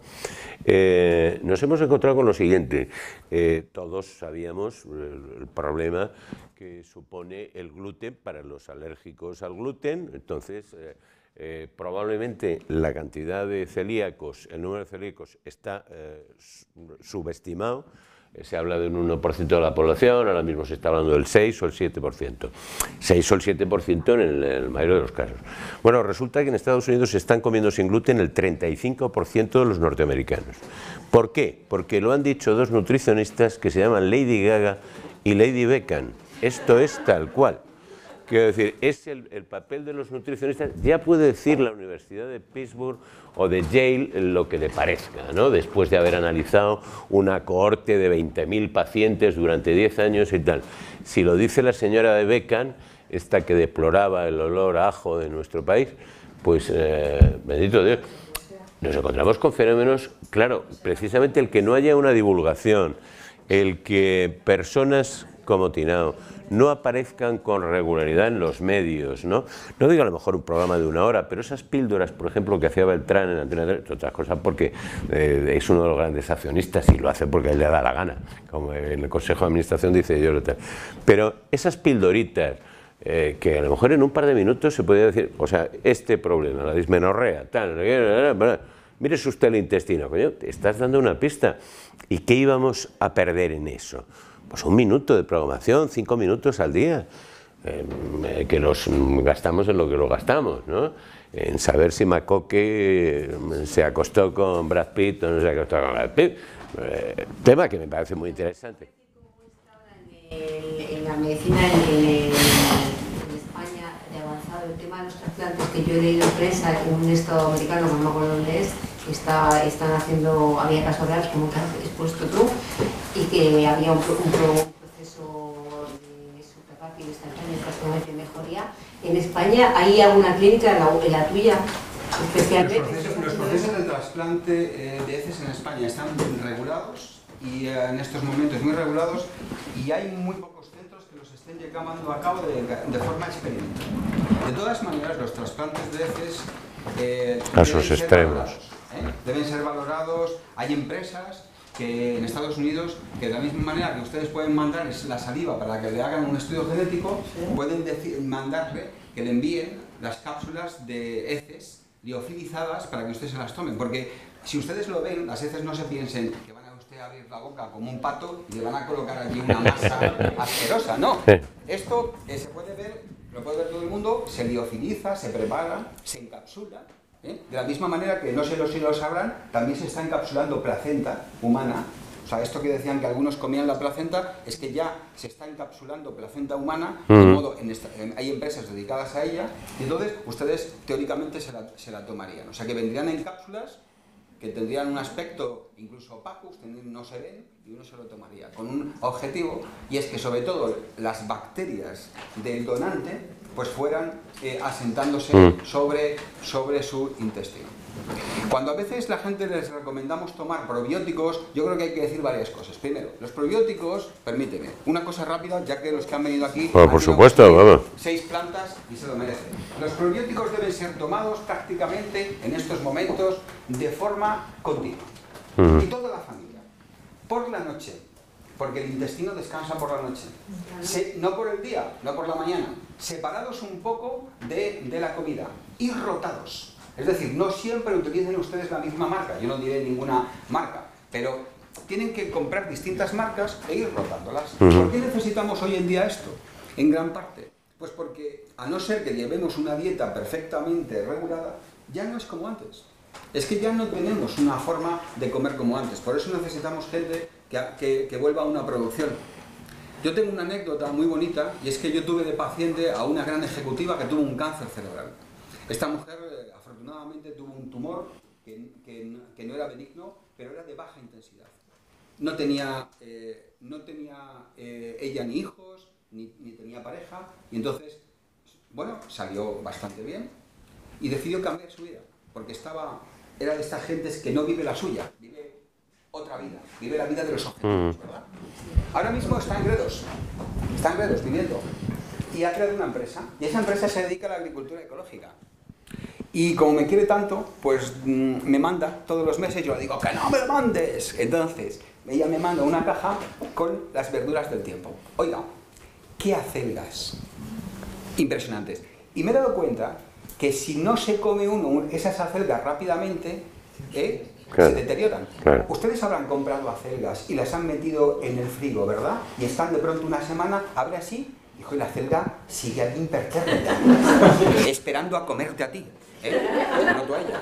Eh, nos hemos encontrado con lo siguiente. Eh, todos sabíamos el, el problema que supone el gluten para los alérgicos al gluten. Entonces, eh, Eh, probablemente la cantidad de celíacos, el número de celíacos está eh, subestimado. Eh, se habla de un uno por ciento de la población, ahora mismo se está hablando del seis o el siete por ciento. seis o el siete por ciento en el, en el mayor de los casos. Bueno, resulta que en Estados Unidos se están comiendo sin gluten el treinta y cinco por ciento de los norteamericanos. ¿Por qué? Porque lo han dicho dos nutricionistas que se llaman Lady Gaga y Lady Beckham. Esto es tal cual. Quiero decir, es el, el papel de los nutricionistas. Ya puede decir la Universidad de Pittsburgh o de Yale lo que le parezca, ¿no? Después de haber analizado una cohorte de veinte mil pacientes durante diez años y tal. Si lo dice la señora de Beckham, esta que deploraba el olor a ajo de nuestro país, pues, eh, bendito Dios, nos encontramos con fenómenos, claro, precisamente el que no haya una divulgación, el que personas como Tinao no aparezcan con regularidad en los medios, ¿no? No digo a lo mejor un programa de una hora, pero esas píldoras, por ejemplo, que hacía Beltrán en Antena tres, otras cosas porque eh, es uno de los grandes accionistas y lo hace porque a él le da la gana, como en el Consejo de Administración dice yo, tal. Pero esas pildoritas, eh, que a lo mejor en un par de minutos se podría decir, o sea, este problema, la dismenorrea, tal, mire usted el intestino, coño, te estás dando una pista. ¿Y qué íbamos a perder en eso? Pues un minuto de programación, cinco minutos al día, eh, que los gastamos en lo que lo gastamos, ¿no? En saber si Macoque se acostó con Brad Pitt o no se acostó con Brad Pitt, eh, tema que me parece muy interesante. En la medicina en, en, en España de avanzado, el tema de los trasplantes que yo he leído en prensa en un estado americano, no me acuerdo dónde es, está, están haciendo, había casos reales como que has expuesto tú, y que había un, un, un proceso de súper rápido, instantáneo, prácticamente de mejoría. En España, ¿hay alguna clínica, en la, en la tuya, especialmente? Los procesos, los procesos de trasplante eh, de heces en España están regulados y eh, en estos momentos muy regulados, y hay muy pocos centros que los estén llevando a cabo de, de forma experimental. De todas maneras, los trasplantes de heces eh, a sus extremos valorados, ¿eh? deben ser valorados. Hay empresas que en Estados Unidos, que de la misma manera que ustedes pueden mandar la saliva para que le hagan un estudio genético, sí, pueden decir, mandarle que le envíen las cápsulas de heces liofilizadas para que ustedes se las tomen. Porque si ustedes lo ven, las heces no se piensen que van a usted a abrir la boca como un pato y le van a colocar allí una masa asquerosa. No, esto eh, se puede ver, lo puede ver todo el mundo, se liofiliza, se prepara, se encapsula. ¿Eh? De la misma manera que, no sé si lo sabrán, también se está encapsulando placenta humana. O sea, esto que decían que algunos comían la placenta, es que ya se está encapsulando placenta humana, mm. de modo, en esta, en, hay empresas dedicadas a ella, y entonces ustedes teóricamente se la, se la tomarían. O sea, que vendrían en cápsulas que tendrían un aspecto incluso opaco, ustedes no se ven, y uno se lo tomaría, con un objetivo, y es que sobre todo las bacterias del donante pues fueran eh, asentándose mm. sobre, sobre su intestino. Cuando a veces la gente les recomendamos tomar probióticos, yo creo que hay que decir varias cosas. Primero, los probióticos, permíteme, una cosa rápida, ya que los que han venido aquí... Oh, por supuesto, vamos. Seis plantas y se lo merecen. Los probióticos deben ser tomados prácticamente en estos momentos de forma continua. Mm. Y toda la familia. Por la noche. Porque el intestino descansa por la noche. Se, no por el día, no por la mañana. Separados un poco de, de la comida. Y rotados. Es decir, no siempre utilicen ustedes la misma marca. Yo no diré ninguna marca. Pero tienen que comprar distintas marcas e ir rotándolas. Uh-huh. ¿Por qué necesitamos hoy en día esto? En gran parte. Pues porque, a no ser que llevemos una dieta perfectamente regulada, ya no es como antes. Es que ya no tenemos una forma de comer como antes. Por eso necesitamos gente que, que, que vuelva a una producción. Yo tengo una anécdota muy bonita, y es que yo tuve de paciente a una gran ejecutiva que tuvo un cáncer cerebral. Esta mujer, eh, afortunadamente, tuvo un tumor que, que, que no era benigno, pero era de baja intensidad. No tenía, eh, no tenía eh, ella ni hijos, ni, ni tenía pareja, y entonces, bueno, salió bastante bien, y decidió cambiar su vida, porque estaba... era de estas gentes que no vive la suya, vive otra vida, vive la vida de los objetivos, ¿verdad? Ahora mismo está en Gredos, está en Gredos viviendo, y ha creado una empresa, y esa empresa se dedica a la agricultura ecológica. Y como me quiere tanto, pues mmm, me manda todos los meses, yo le digo, ¡que no me lo mandes! Entonces, ella me manda una caja con las verduras del tiempo. Oiga, ¿qué acelgas? Impresionantes. Y me he dado cuenta que si no se come uno esas acelgas rápidamente, ¿eh? Claro, se deterioran. Claro. Ustedes habrán comprado acelgas y las han metido en el frigo, ¿verdad? Y están de pronto una semana, abre así, hijo, y la acelga sigue al impertérrita, esperando a comerte a ti, ¿eh? No tú a ella.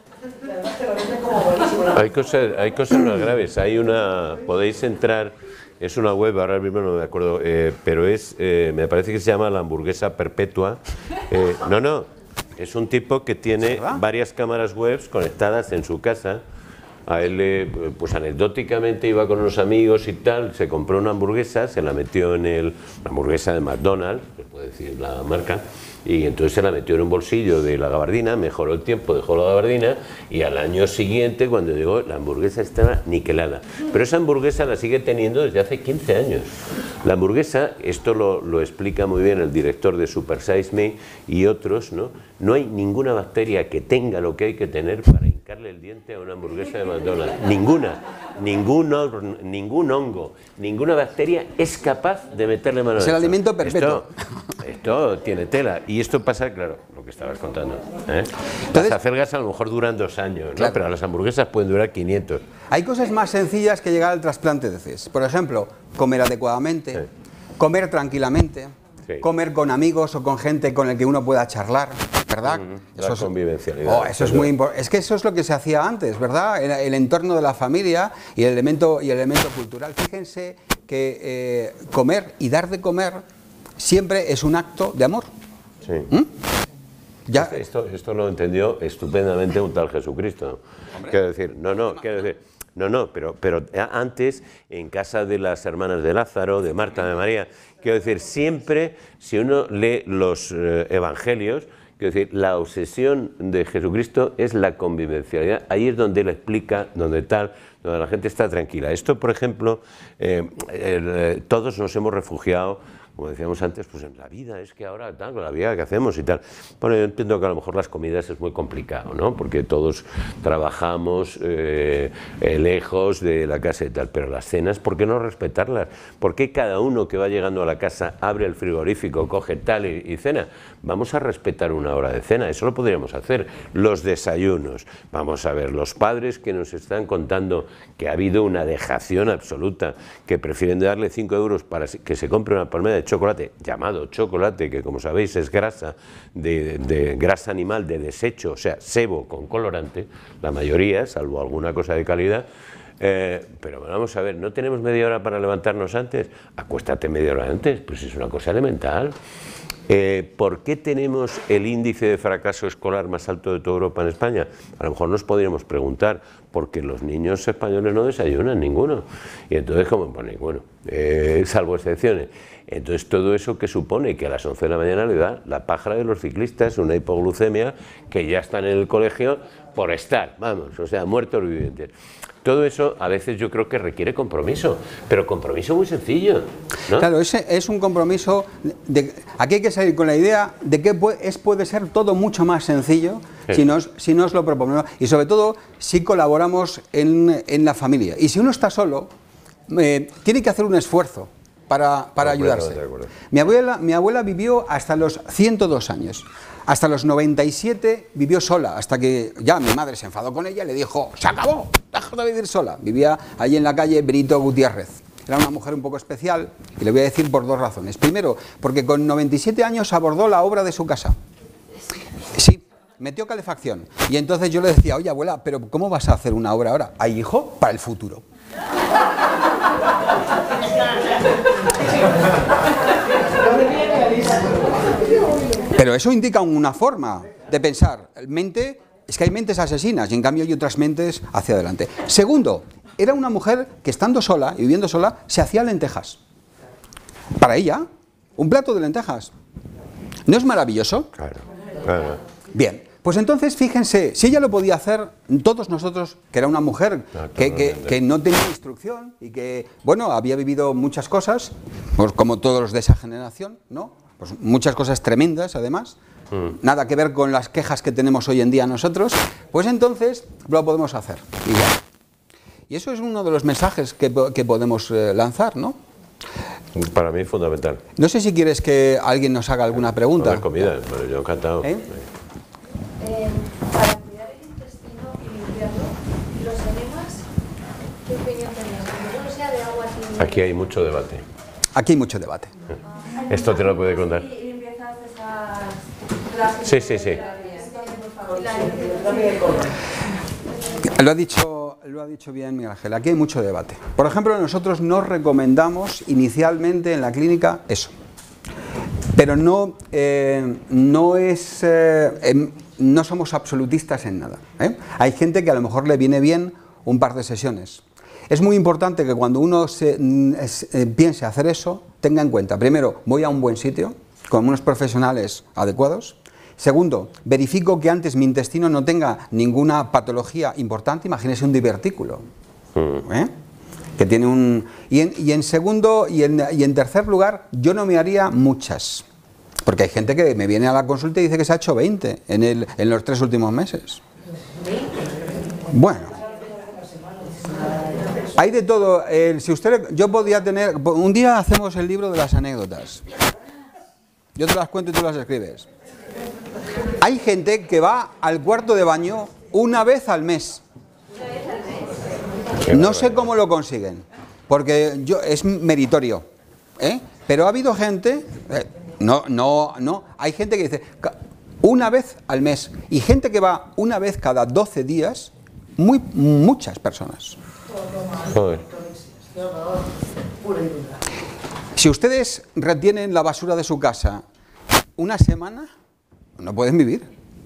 Hay cosas, hay cosas más graves. Hay una, podéis entrar, es una web, ahora mismo no me acuerdo, eh, pero es, eh, me parece que se llama La Hamburguesa Perpetua. Eh, no, no, es un tipo que tiene varias cámaras web conectadas en su casa. A él, eh, pues anecdóticamente iba con unos amigos y tal, se compró una hamburguesa, se la metió en el, una hamburguesa de McDonald's, se puede decir la marca, y entonces se la metió en un bolsillo de la gabardina, mejoró el tiempo, dejó la gabardina, y al año siguiente, cuando llegó, la hamburguesa estaba niquelada. Pero esa hamburguesa la sigue teniendo desde hace quince años. La hamburguesa, esto lo, lo explica muy bien el director de Super Size Me y otros, ¿no? No hay ninguna bacteria que tenga lo que hay que tener para hincarle el diente a una hamburguesa de McDonald's. Ninguna, ningún, ningún hongo, ninguna bacteria es capaz de meterle mano a esto. Es el alimento perpetuo. Esto, esto tiene tela. Y esto pasa, claro, lo que estabas contando, ¿eh? Entonces, las acelgas a lo mejor duran dos años, ¿no? Claro. Pero las hamburguesas pueden durar quinientos. Hay cosas más sencillas que llegar al trasplante de C E S. Por ejemplo, comer adecuadamente, sí. comer tranquilamente, sí. comer con amigos o con gente con el que uno pueda charlar, ¿verdad? Mm, eso la es, convivencialidad. Oh, eso es muy importante. Es que eso es lo que se hacía antes, ¿verdad? El, el entorno de la familia y el elemento, y el elemento cultural. Fíjense que eh, comer y dar de comer siempre es un acto de amor. Sí. ¿Mm? Ya. Esto, esto lo entendió estupendamente un tal Jesucristo. Hombre, quiero decir, no, no, quiero decir, no, no, pero, pero antes, en casa de las hermanas de Lázaro, de Marta, de María, quiero decir, siempre, si uno lee los eh, evangelios, quiero decir, la obsesión de Jesucristo es la convivencialidad. Ahí es donde él explica, donde tal, donde la gente está tranquila. Esto, por ejemplo, eh, eh, todos nos hemos refugiado, como decíamos antes, pues en la vida, es que ahora tal, con la vida que hacemos y tal. Bueno, yo entiendo que a lo mejor las comidas es muy complicado, ¿no? Porque todos trabajamos eh, eh, lejos de la casa y tal, pero las cenas, ¿por qué no respetarlas? ¿Por qué cada uno que va llegando a la casa abre el frigorífico, coge tal y, y cena? Vamos a respetar una hora de cena, eso lo podríamos hacer. Los desayunos, vamos a ver, los padres que nos están contando que ha habido una dejación absoluta, que prefieren darle cinco euros para que se compre una palmera de chocolate, llamado chocolate, que como sabéis es grasa, de, de grasa animal de desecho, o sea, sebo con colorante, la mayoría, salvo alguna cosa de calidad. Eh, pero vamos a ver, ¿no tenemos media hora para levantarnos antes? Acuéstate media hora antes, pues es una cosa elemental. Eh, ¿Por qué tenemos el índice de fracaso escolar más alto de toda Europa en España? A lo mejor nos podríamos preguntar, porque los niños españoles no desayunan ninguno. Y entonces, como pone, bueno, eh, salvo excepciones. Entonces, todo eso que supone que a las once de la mañana le da la pájara de los ciclistas, una hipoglucemia, que ya están en el colegio por estar, vamos, o sea, muertos vivientes. Todo eso a veces yo creo que requiere compromiso, pero compromiso muy sencillo, ¿no? Claro, ese es un compromiso, de, aquí hay que salir con la idea de que puede, es, puede ser todo mucho más sencillo sí. si, nos, si nos lo proponemos, y sobre todo si colaboramos en, en la familia. Y si uno está solo, eh, tiene que hacer un esfuerzo para, para ayudarse. Mi abuela, mi abuela vivió hasta los ciento dos años. Hasta los noventa y siete vivió sola, hasta que ya mi madre se enfadó con ella y le dijo, ¡se acabó! ¡Deja de vivir sola! Vivía allí en la calle Benito Gutiérrez. Era una mujer un poco especial y le voy a decir por dos razones. Primero, porque con noventa y siete años abordó la obra de su casa. Sí, metió calefacción. Y entonces yo le decía, oye abuela, ¿pero cómo vas a hacer una obra ahora? Ay, hijo, para el futuro. Pero eso indica una forma de pensar. Mente, es que hay mentes asesinas y en cambio hay otras mentes hacia adelante. Segundo, era una mujer que estando sola y viviendo sola se hacía lentejas. Para ella, un plato de lentejas. ¿No es maravilloso? Claro, claro. Bien, pues entonces fíjense, si ella lo podía hacer, todos nosotros, que era una mujer no, que, que, que no tenía instrucción y que, bueno, había vivido muchas cosas, pues como todos los de esa generación, ¿no? Pues muchas cosas tremendas, además, mm. nada que ver con las quejas que tenemos hoy en día nosotros, pues entonces lo podemos hacer. Y, ya. y eso es uno de los mensajes que, que podemos eh, lanzar, ¿no? Para mí es fundamental. No sé si quieres que alguien nos haga alguna pregunta. La comida, bueno, yo encantado. ¿Eh? Aquí hay mucho debate. Aquí hay mucho debate. Esto te lo puede contar. Sí, sí, sí. Lo ha dicho, lo ha dicho bien Miguel Ángel, aquí hay mucho debate. Por ejemplo, nosotros no recomendamos inicialmente en la clínica eso. Pero no, eh, no es... Eh, no somos absolutistas en nada, ¿eh? Hay gente que a lo mejor le viene bien un par de sesiones. Es muy importante que cuando uno se, eh, piense hacer eso, tenga en cuenta, primero, voy a un buen sitio, con unos profesionales adecuados. Segundo, verifico que antes mi intestino no tenga ninguna patología importante, imagínese un divertículo, ¿eh? Que tiene un... Y en, y en segundo, y en, y en tercer lugar, yo no me haría muchas. Porque hay gente que me viene a la consulta y dice que se ha hecho veinte en, el, en los tres últimos meses. Bueno. Hay de todo. Eh, si usted, yo podía tener... Un día hacemos el libro de las anécdotas. Yo te las cuento y tú las escribes. Hay gente que va al cuarto de baño una vez al mes. No sé cómo lo consiguen. Porque yo, es meritorio, ¿eh? Pero ha habido gente... Eh, No, no, no. Hay gente que dice una vez al mes y gente que va una vez cada doce días, muy, muchas personas. Joder. Si ustedes retienen la basura de su casa una semana, no pueden vivir.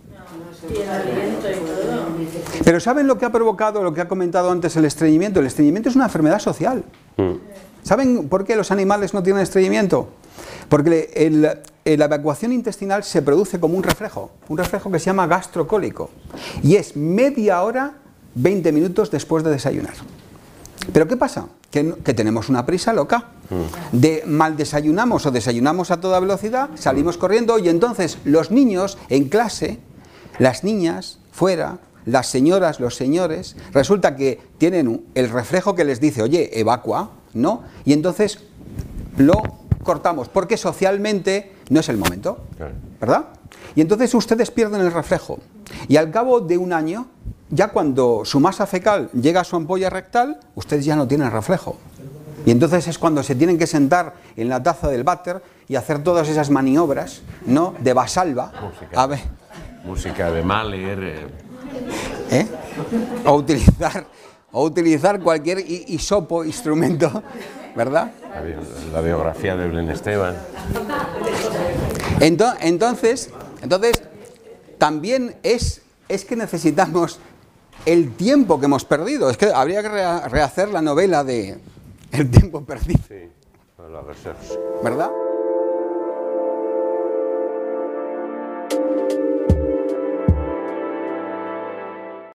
Pero ¿saben lo que ha provocado, lo que ha comentado antes el estreñimiento? El estreñimiento es una enfermedad social. ¿Saben por qué los animales no tienen estreñimiento? Porque el, el, la evacuación intestinal se produce como un reflejo, un reflejo que se llama gastrocólico, y es media hora, veinte minutos después de desayunar. ¿Pero qué pasa? Que, que tenemos una prisa loca. De mal desayunamos o desayunamos a toda velocidad, salimos corriendo y entonces los niños en clase, las niñas fuera, las señoras, los señores, resulta que tienen el reflejo que les dice, oye, evacua, ¿no? Y entonces lo cortamos, porque socialmente no es el momento, ¿verdad? Y entonces ustedes pierden el reflejo. Y al cabo de un año, ya cuando su masa fecal llega a su ampolla rectal, ustedes ya no tienen reflejo. Y entonces es cuando se tienen que sentar en la taza del váter y hacer todas esas maniobras, ¿no?, de Valsalva. Música, a ver, música de Mahler. Eh. ¿Eh? O utilizar, o utilizar cualquier hisopo, instrumento, ¿verdad? La biografía de Belén Esteban. Entonces, entonces también es, es que necesitamos el tiempo que hemos perdido. Es que habría que rehacer la novela de El tiempo perdido. Sí, la research. ¿Verdad?